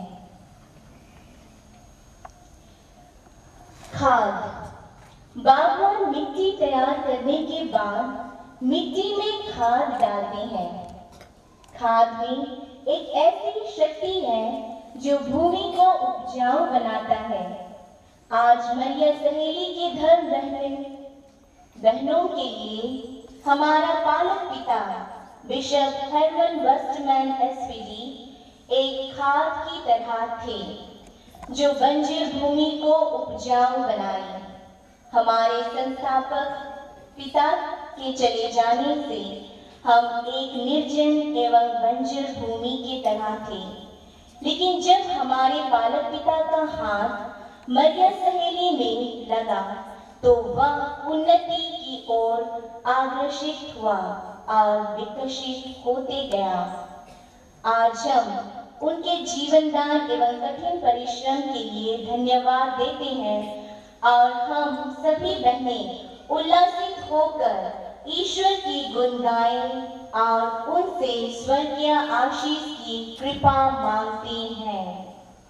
खाद। बागवान मिट्टी तैयार करने के बाद मिट्टी में खाद डालते हैं। खाद में एक ऐसी शक्ति है जो भूमि को उपजाऊ बनाता है। आज मरिया सहेली के धर्म बहनों के लिए हमारा पालक पिता बिशप हरमन वेस्टमैन एसपीडी एक खाद की तरह थे जो बंजर भूमि को उपजाऊ बनाए। हमारे संस्थापक पिता के चले जाने से हम एक निर्जन एवं बंजर भूमि की तरह थे, लेकिन जब हमारे पालक पिता का हाथ मरिया सहेली में लगा तो वह उन्नति की ओर आकर्षित हुआ और विकसित होते गया। आज हम उनके जीवनदान एवं कठिन परिश्रम के लिए धन्यवाद देते हैं और हम सभी बहनें उल्लासित होकर ईश्वर की गुण गाएं और उनसे स्वर्गीय आशीष की कृपा मांगते हैं।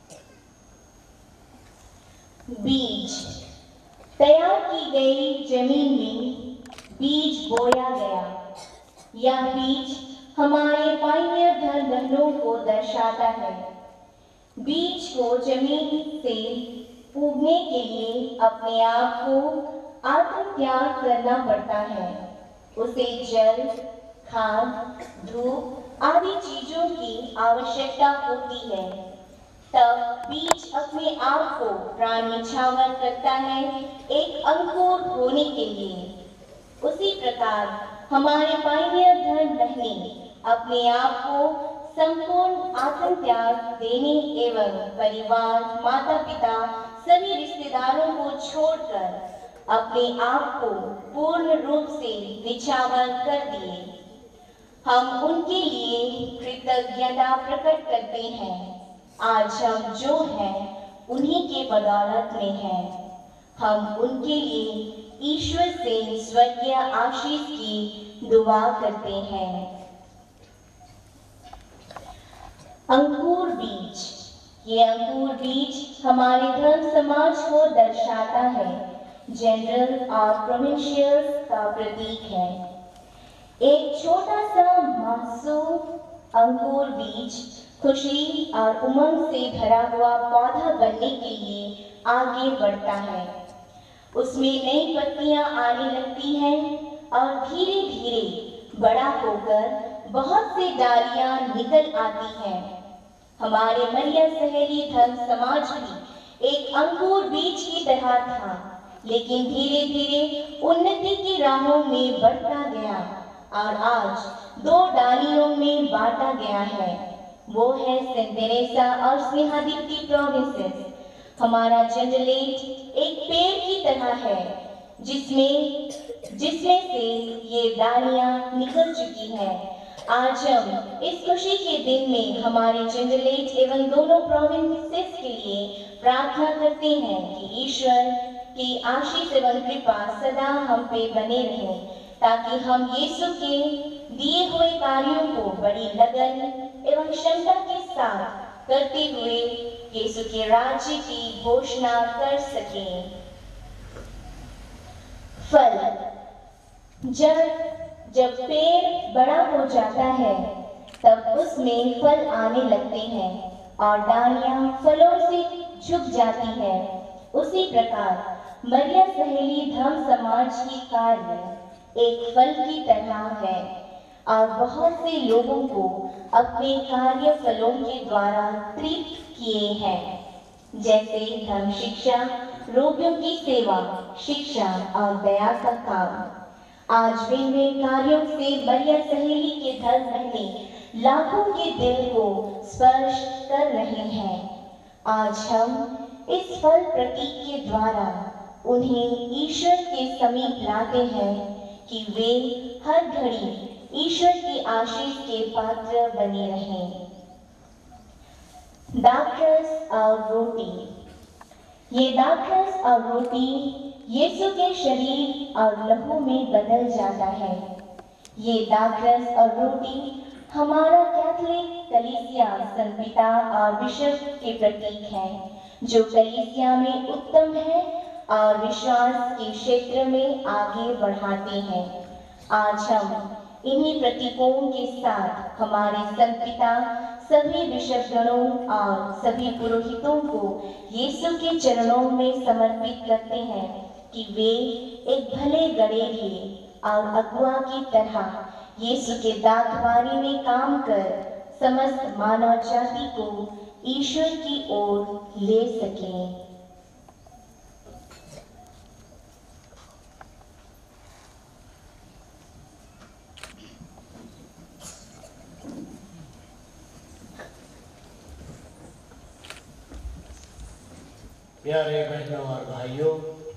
बीज। तैयार की गई जमीन में बीज बोया गया। यह बीज हमारे पायनियर धर्म बहनों को दर्शाता है। बीज को जमीन से उगने के लिए अपने आप को आत्म त्याग करना पड़ता है। उसे जल, खाद, धूप आदि चीजों की आवश्यकता होती है। तब बीज अपने आप को प्राण न्यौछावर करता है एक अंकुर होने के लिए। उसी प्रकार हमारे पायनियर धर्म बहनें अपने आप को संपूर्ण आत्म त्याग देने एवं परिवार, माता पिता, सभी रिश्तेदारों को छोड़कर अपने आप को पूर्ण रूप से निछावर कर दिए। हम उनके लिए कृतज्ञता प्रकट करते हैं। आज हम जो हैं उन्हीं के बदौलत में हैं। हम उनके लिए ईश्वर से स्वर्गीय आशीष की दुआ करते हैं। अंकुर बीज। ये अंकुर बीज हमारे धर्म समाज को दर्शाता है। जनरल और प्रोविंशियल का प्रतीक है। एक छोटा सा मासूम अंकुर बीज खुशी और उमंग से भरा हुआ पौधा बनने के लिए आगे बढ़ता है। उसमें नई पत्तियां आने लगती हैं और धीरे धीरे बड़ा होकर बहुत से डालियां निकल आती हैं। हमारे मरिया सहेली धर्म समाज भी एक अंकुर बीज की तरह था, लेकिन धीरे धीरे उन्नति की राहों में बढ़ता गया और आज 2 डालियों में बांटा गया है। वो है सेंट तेरेसा और स्नेहादीप्ति प्रोविंसेस। हमारा जनरेट एक पेड़ की तरह है जिसमें से ये डालियां निकल चुकी हैं। आज हम इस खुशी के दिन में हमारे जनरेट एवं दोनों प्रोविंसेस के लिए प्रार्थना करते हैं कि ईश्वर की आशीष एवं कृपा सदा हम पे बने रहे, ताकि हम यीशु के दिए हुए कार्यों को बड़ी लगन एवं क्षमता के साथ करते हुए यीशु के राज्य की घोषणा कर सकें। फल। जब पेड़ बड़ा हो जाता है तब उसमें फल आने लगते हैं और डालियां फलों से झुक जाती है। उसी प्रकार मरिया सहेली धर्म समाज की कार्य एक फल की तरह है और बहुत से लोगों को अपने कार्य फलों के द्वारा तृप्त किए हैं, जैसे धर्म शिक्षा, रोगियों की सेवा, शिक्षा और दया का काम। आज वे कार्यों से मरिया सहेली के धर्म बहने लाखों के दिल को स्पर्श कर रहे हैं। आज हम इस फल प्रतीक के द्वारा उन्हें ईश्वर के समीप लाते हैं कि वे हर घड़ी ईश्वर की आशीष के पात्र बने रहें। दाखरस और रोटी। ये दाखरस और रोटी यीशु के शरीर और लहू में बदल जाता है। ये दाखरस और रोटी हमारा कैथोलिक कलीसिया संपिता और बिशप के प्रतीक है, जो कलीसिया में उत्तम है और विश्वास के क्षेत्र में आगे बढ़ाते हैं। आज हम इन्हीं प्रतीकों के साथ हमारे संपिता सभी बिशपगणों और सभी पुरोहितों को यीशु के चरणों में समर्पित करते हैं कि वे एक भले गड़ेरिए और अगुआ की तरह यीशु के दाखबारी में काम कर समस्त मानव जाति को ईश्वर की ओर ले सकें। प्यारे बहनों और भाइयों,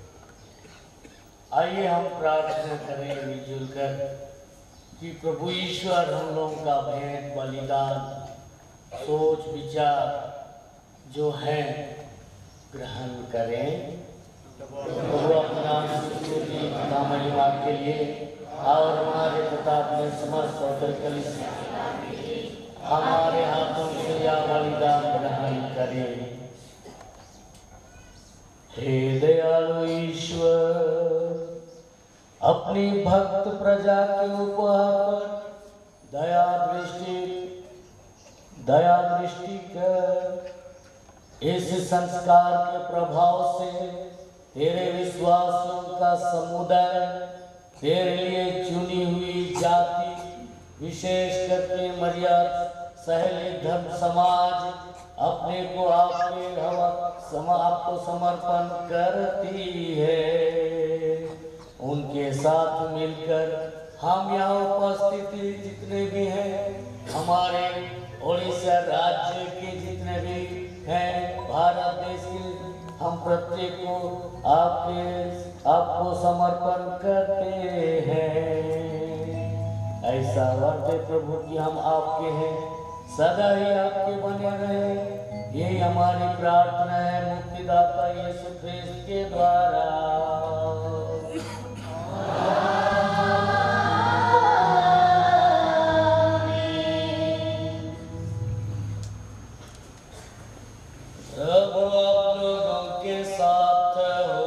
आइए हम प्रार्थना करें मिलजुल कर कि प्रभु ईश्वर हम लोगों का भेंट बलिदान सोच विचार जो है ग्रहण करें। प्रभु अपना महिमा के लिए और हमारे प्रताप में समस्त होकर कलीसिया हमारे हाथों से यह बलिदान ग्रहण करें। हे दयालु ईश्वर, अपनी भक्त प्रजा के उपहार पर दया दृष्टि कर इस संस्कार के प्रभाव से तेरे विश्वासियों का समुदाय, तेरे लिए चुनी हुई जाति, विशेष करके मरिया सहेली धर्म समाज अपने को आपको समर्पण करती है। उनके साथ मिलकर हम यहाँ उपस्थित जितने भी हैं, हमारे उड़ीसा राज्य के जितने भी हैं, भारत देश के, हम प्रत्येक को आपको समर्पण करते हैं। ऐसा वर्ते प्रभु कि हम आपके हैं, सदा ही आपके बने रहे। यही हमारी प्रार्थना है मुक्तिदाता यीशु ख्रिस्त के द्वारा। प्रभु आप लोगों के साथ हो।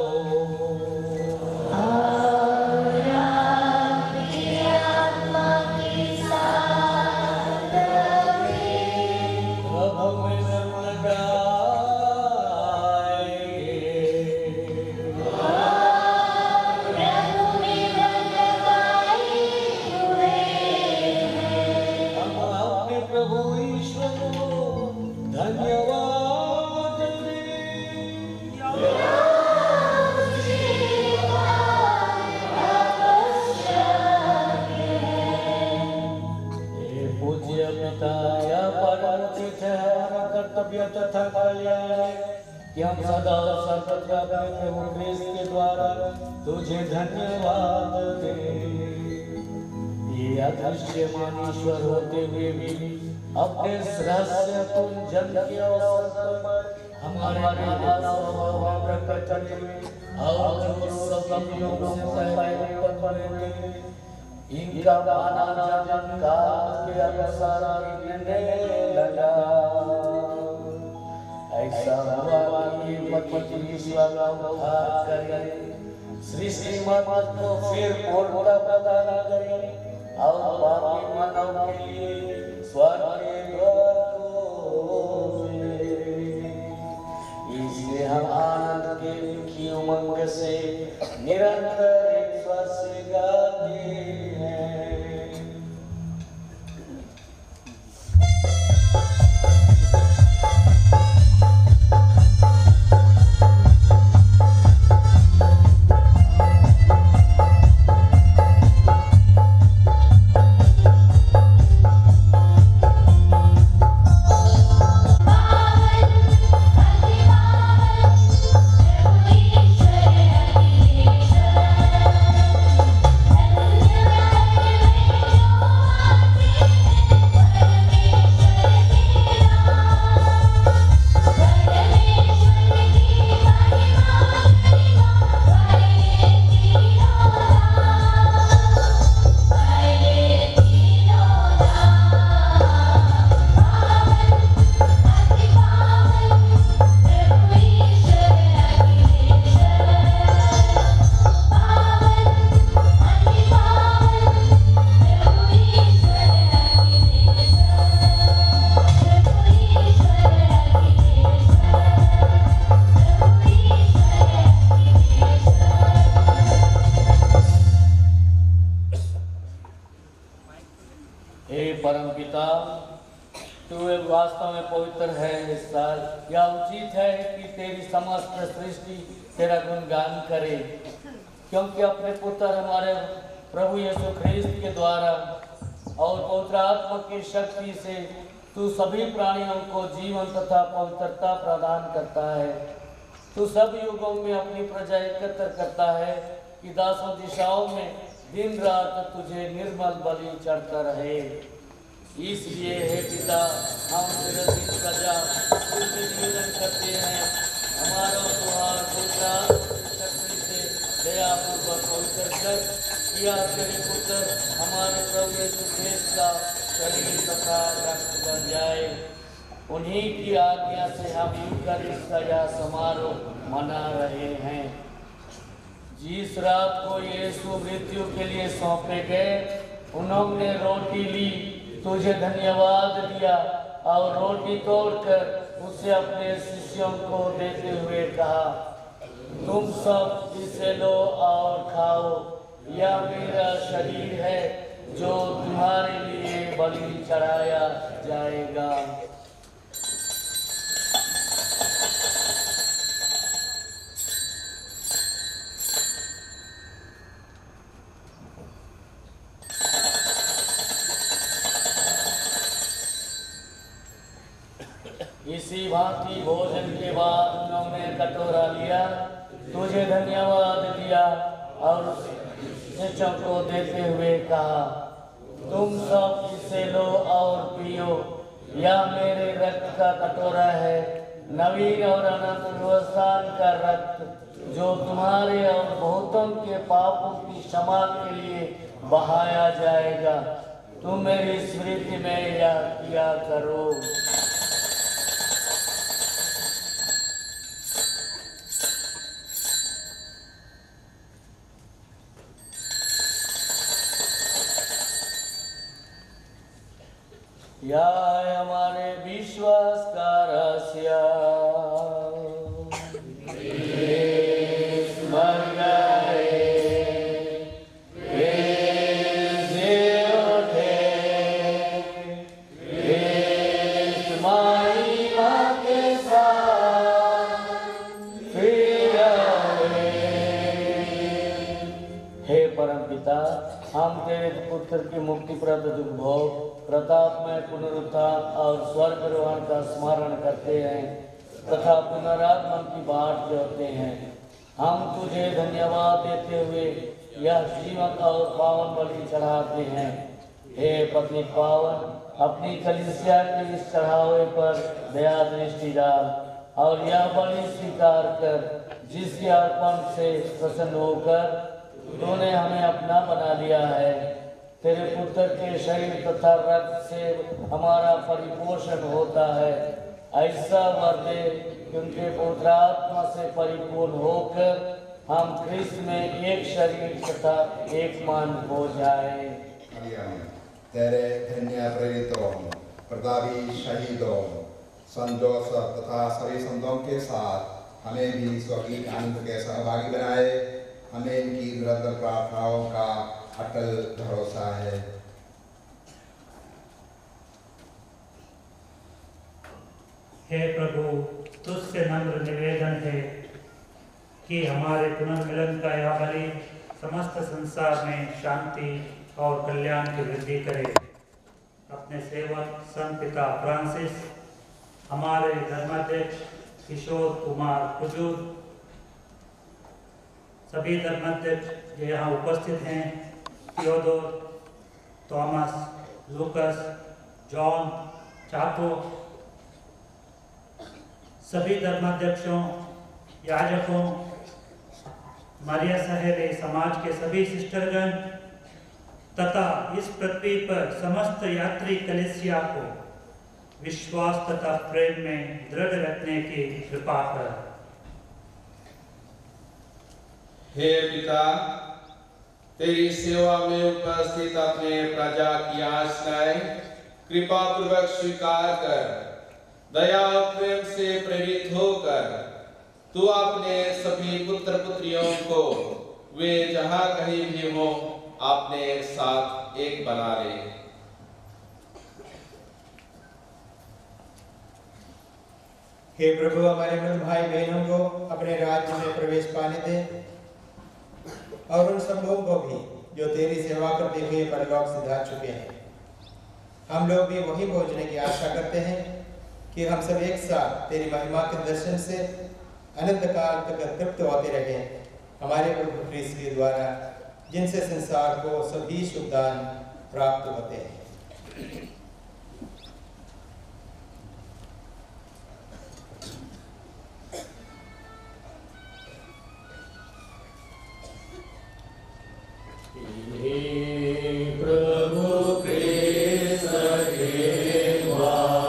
तथा कि हम सदा सर्वत्र अपने प्रभु ख्रिस्त के द्वारा तुझे धन्यवाद दें। ये अदृश्यमान ईश्वर होते हुए भी अपने रहस्य कुंजन के अवसर पर हमारे स्वभाव प्रकट करने और जो सदियों से पहले उत्पन्न हुए इनका माना जन्म काल के अनुसार गिरने लगा। ऐसा हुआ कि पति ईश्वर का उद्धार करे, सृष्टि मत को फिर पूर्णता प्रदान करे और पापी मानव के लिए स्वर्ग के द्वार खोले। इसलिए हम आनंद के की उमंग से निरंतर एक स्वर से गाते हैं। परमपिता, तू वास्तव में पवित्र है। इस साल यह उचित है कि तेरी समस्त सृष्टि तेरा गुणगान करे, क्योंकि अपने पुत्र हमारे प्रभु यीशु ख्रिस्त के द्वारा और पवित्र आत्मा की शक्ति से तू सभी प्राणियों को जीवन तथा पवित्रता प्रदान करता है। तू सब युगों में अपनी प्रजा एकत्र करता है कि दासों दिशाओं में दिन रात तुझे निर्मल बलि चढ़ता रहे। इसलिए हे पिता, हम तेरे दिन प्रजा तुझसे निवेदन करते हैं, हमारा त्योहार शक्ति से दया पूर्वक पवित्र कर, किया तेरे पुत्र हमारे प्रभु यीशु ख्रिस्त का शरीर तथा रक्त बन जाए। उन्हीं की आज्ञा से हम यूकरिस्ट का यह समारोह मना रहे हैं। जिस रात को यीशु मृत्यु के लिए सौंपे गए, उन्होंने रोटी ली, तुझे धन्यवाद दिया और रोटी तोड़कर उसे अपने शिष्यों को देते हुए कहा, तुम सब इसे लो और खाओ, यह मेरा शरीर है जो तुम्हारे लिए बलि चढ़ाया जाएगा। इसी भांति भोजन के बाद उन्होंने कटोरा लिया, तुझे धन्यवाद दिया और शिष्यों को देते हुए कहा, तुम सब इसे लो और पियो, यह मेरे रक्त का कटोरा है, नवीन और अनंत व्यवस्थान का रक्त, जो तुम्हारे और बहुतों के पापों की क्षमा के लिए बहाया जाएगा। तुम मेरी स्मृति में यह किया करो। यह है हमारे विश्वास का रहस्य। हे परमपिता, हम तेरे पुत्र की मुक्तिप्रद दुख भोग, प्रतापमय पुनरुत्थान और स्वर्गारोहण का स्मरण करते हैं तथा पुनरागमन की बाट जोहते हैं। हम तुझे धन्यवाद देते हुए यह जीवन और पावन बलि चढ़ाते हैं। हे पत्नी पावन, अपनी कलीसिया के इस चढ़ावे पर दया दृष्टि डाल और यह बलि स्वीकार कर, जिसके अर्पण से प्रसन्न होकर तूने हमें अपना बना लिया है। तेरे पुत्र के शरीर तथा रक्त से हमारा परिपोषण होता है। ऐसा वर दे कि उनके पवित्र आत्मा से परिपूर्ण होकर हम ख्रिस्त में एक शरीर तथा एक मन हो जाए। कि हम तेरे धन्य प्रेरितों, प्रतापी शहीदों, संत जोसेफ तथा सभी संतों के साथ हमें भी स्वर्गीय आनंद के सहभागी बनाए। हमें इनकी निरंतर प्रार्थनाओं का अटल भरोसा है। हे प्रभु, तुझसे नम्र निवेदन है कि हमारे पुनर्मिलन का यह बलि समस्त संसार में शांति और कल्याण की वृद्धि करे। अपने सेवक संत पिता फ्रांसिस, हमारे धर्माध्यक्ष किशोर कुमार हुजूर, सभी धर्माध्यक्ष जो यहाँ उपस्थित हैं, Theodore, Thomas, Lucas, John, Chacko, सभी धर्माध्यक्षों, याजकों, मारिया सहेले समाज के सभी सिस्टरगण तथा इस पृथ्वी पर समस्त यात्री कलीसिया को विश्वास तथा प्रेम में दृढ़ रखने की कृपा कर। हे पिता, तेरी सेवा में उपस्थित अपने प्रजा की आशाएं कृपा पूर्वक स्वीकार कर। दया और प्रेम से प्रेरित होकर तू अपने सभी पुत्र पुत्रियों को वे जहां कहीं भी हो अपने साथ एक बना ले। हे प्रभु, हमारे मृत भाई बहनों को अपने राज्य में प्रवेश पाने दे और उन सब लोगों को भी जो तेरी सेवा करते हुए परलोक से जा चुके हैं। हम लोग भी वही पहुंचने की आशा करते हैं कि हम सब एक साथ तेरी महिमा के दर्शन से अनंत काल तक तृप्त होते रहें। हमारे प्रभु क्रिस्त के द्वारा, जिनसे संसार को सभी शुभ दान प्राप्त होते हैं। प्रभु क्रिस्त के द्वारा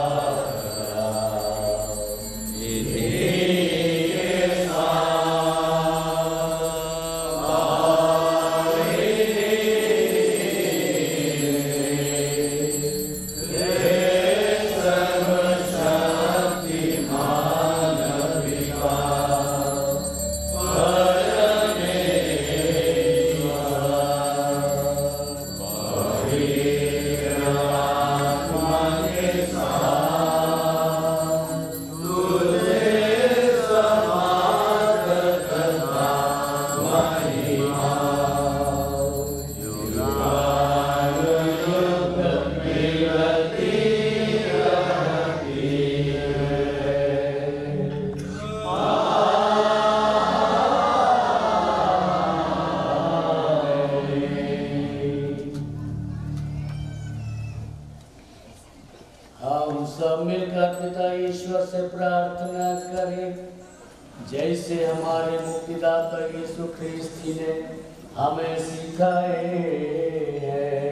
जैसे हमारे मुक्तिदाता यीशु ख्रिस्त ने हमें सिखाए हैं।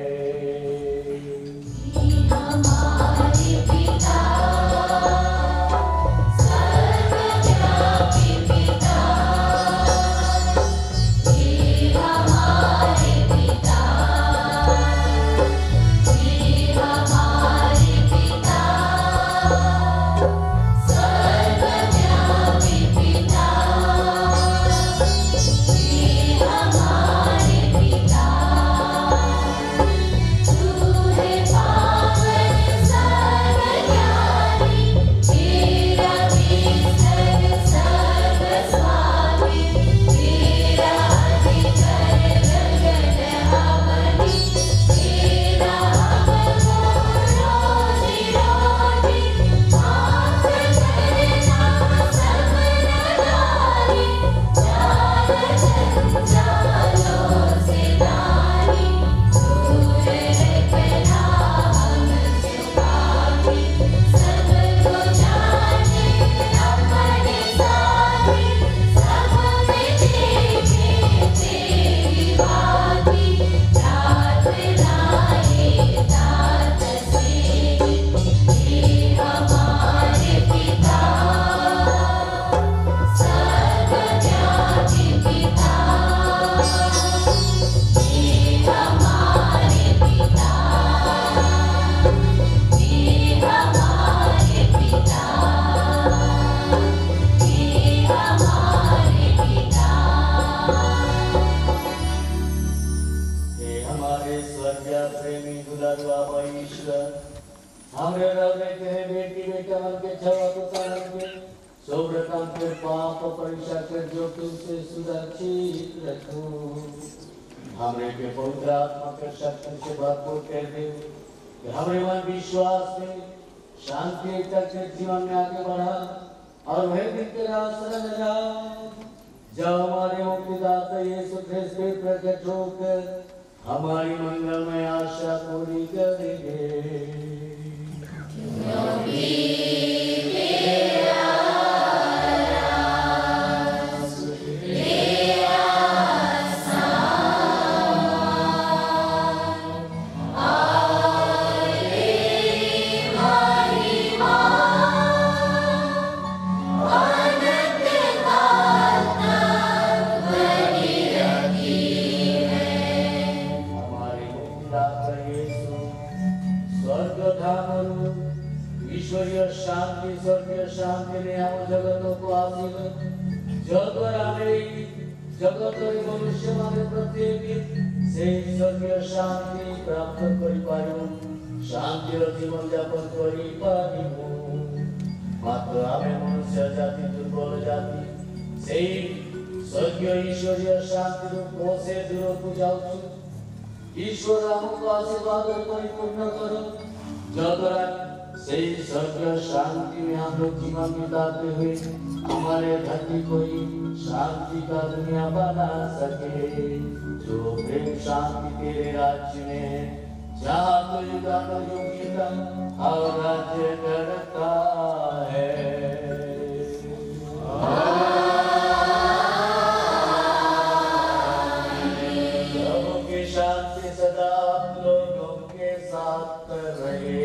हमारे पिता सर्वव्यापी पिता, हे हमारे पिता, हे हमारे पिता सर्वव्यापी पिता, हे हमारे पिता। हमरे रवने के बेटी बेटा मन के छवा तो कारण के सोव्रतम के पाप परीक्षा कर जो तुमसे सुरक्षित रखो। हमरे के पवित्र आत्मा के शक्ति से भरपूर कर दे कि हमरे मन विश्वास में शांति तक के जीवन में आगे बढ़ा और वह दिन के आश्रय में जाओ जब हमारे मुक्तिदाता यीशु ख्रिस्त के प्रकट होकर हमारी मंगलमय आशा पूरी करेंगे। शांति स्वर्गीय शांति ने हम जगतों को आशीष जगत जगत मनुष्य माने प्रत्येक से स्वर्गीय शांति प्राप्त करि पारिबो शांति रो जीवन यापन करि पारिबो मात्र आमे मनुष्य जाति दुर्बल जाति से स्वर्गीय ईश्वरीय शांति रो कोसे दूर को जाउछु ईश्वर हमको आशीर्वाद परिपूर्ण करो जगरा सही स्वर्गीय शांति में हम लोग जीवन बिताते हुए हमारे धरती को शांति का दुनिया बना सके जो प्रेम शांति तेरे राज्य में है जहाँ तो योग्यता और राज्य करता है। प्रभु की शांति सदा आप लोगों के साथ रहे।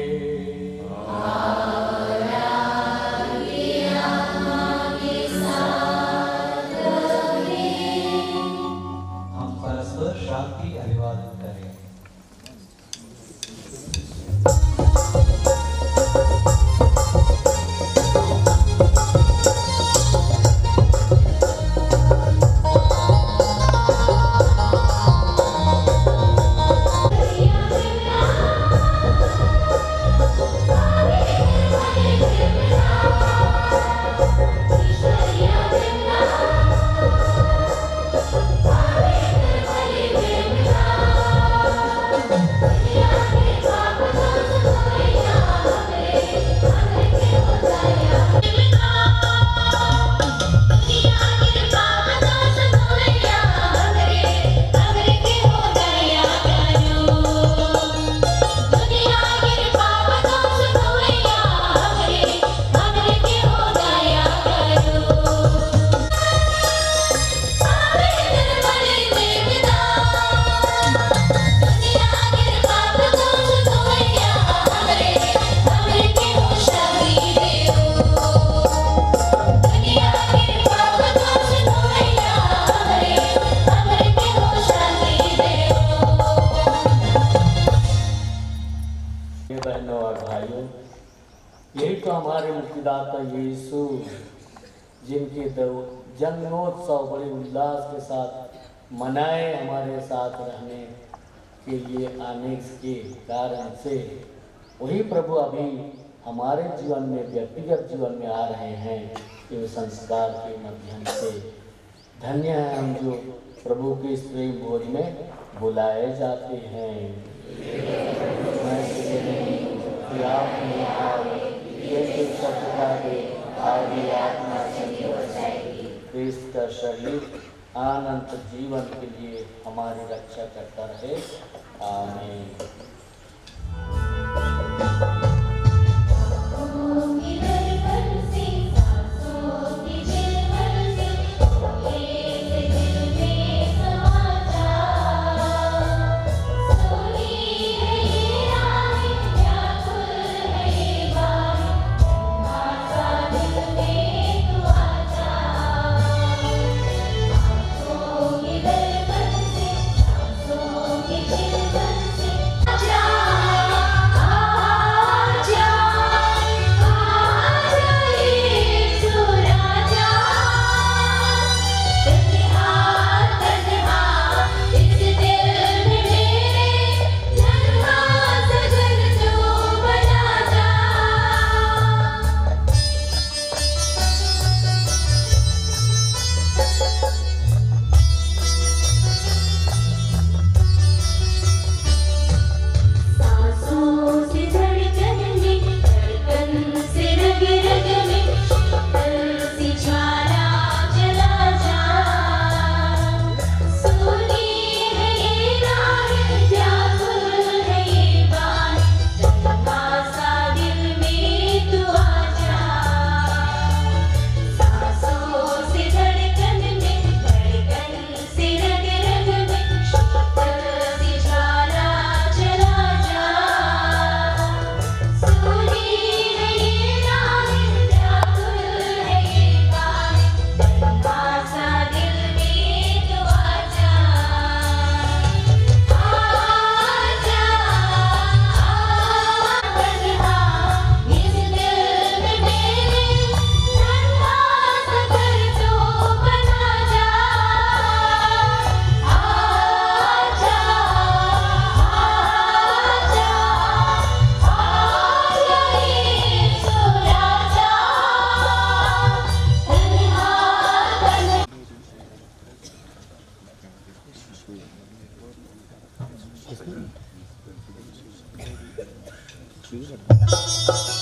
शांति अभिवादन करें। हमारे मुक्तिदाता यीशु जिनके जन्मोत्सव बड़े उल्लास के साथ मनाए हमारे साथ रहने के लिए आने के कारण से वही प्रभु अभी हमारे जीवन में व्यक्तिगत जीवन में आ रहे हैं कि संस्कार के माध्यम से धन्य है हम जो प्रभु के इस प्रेम भोज में बुलाए जाते हैं। क्रिस्त का शरीर अनंत जीवन के लिए हमारी रक्षा करता रहे। आमीन। जा Thank you.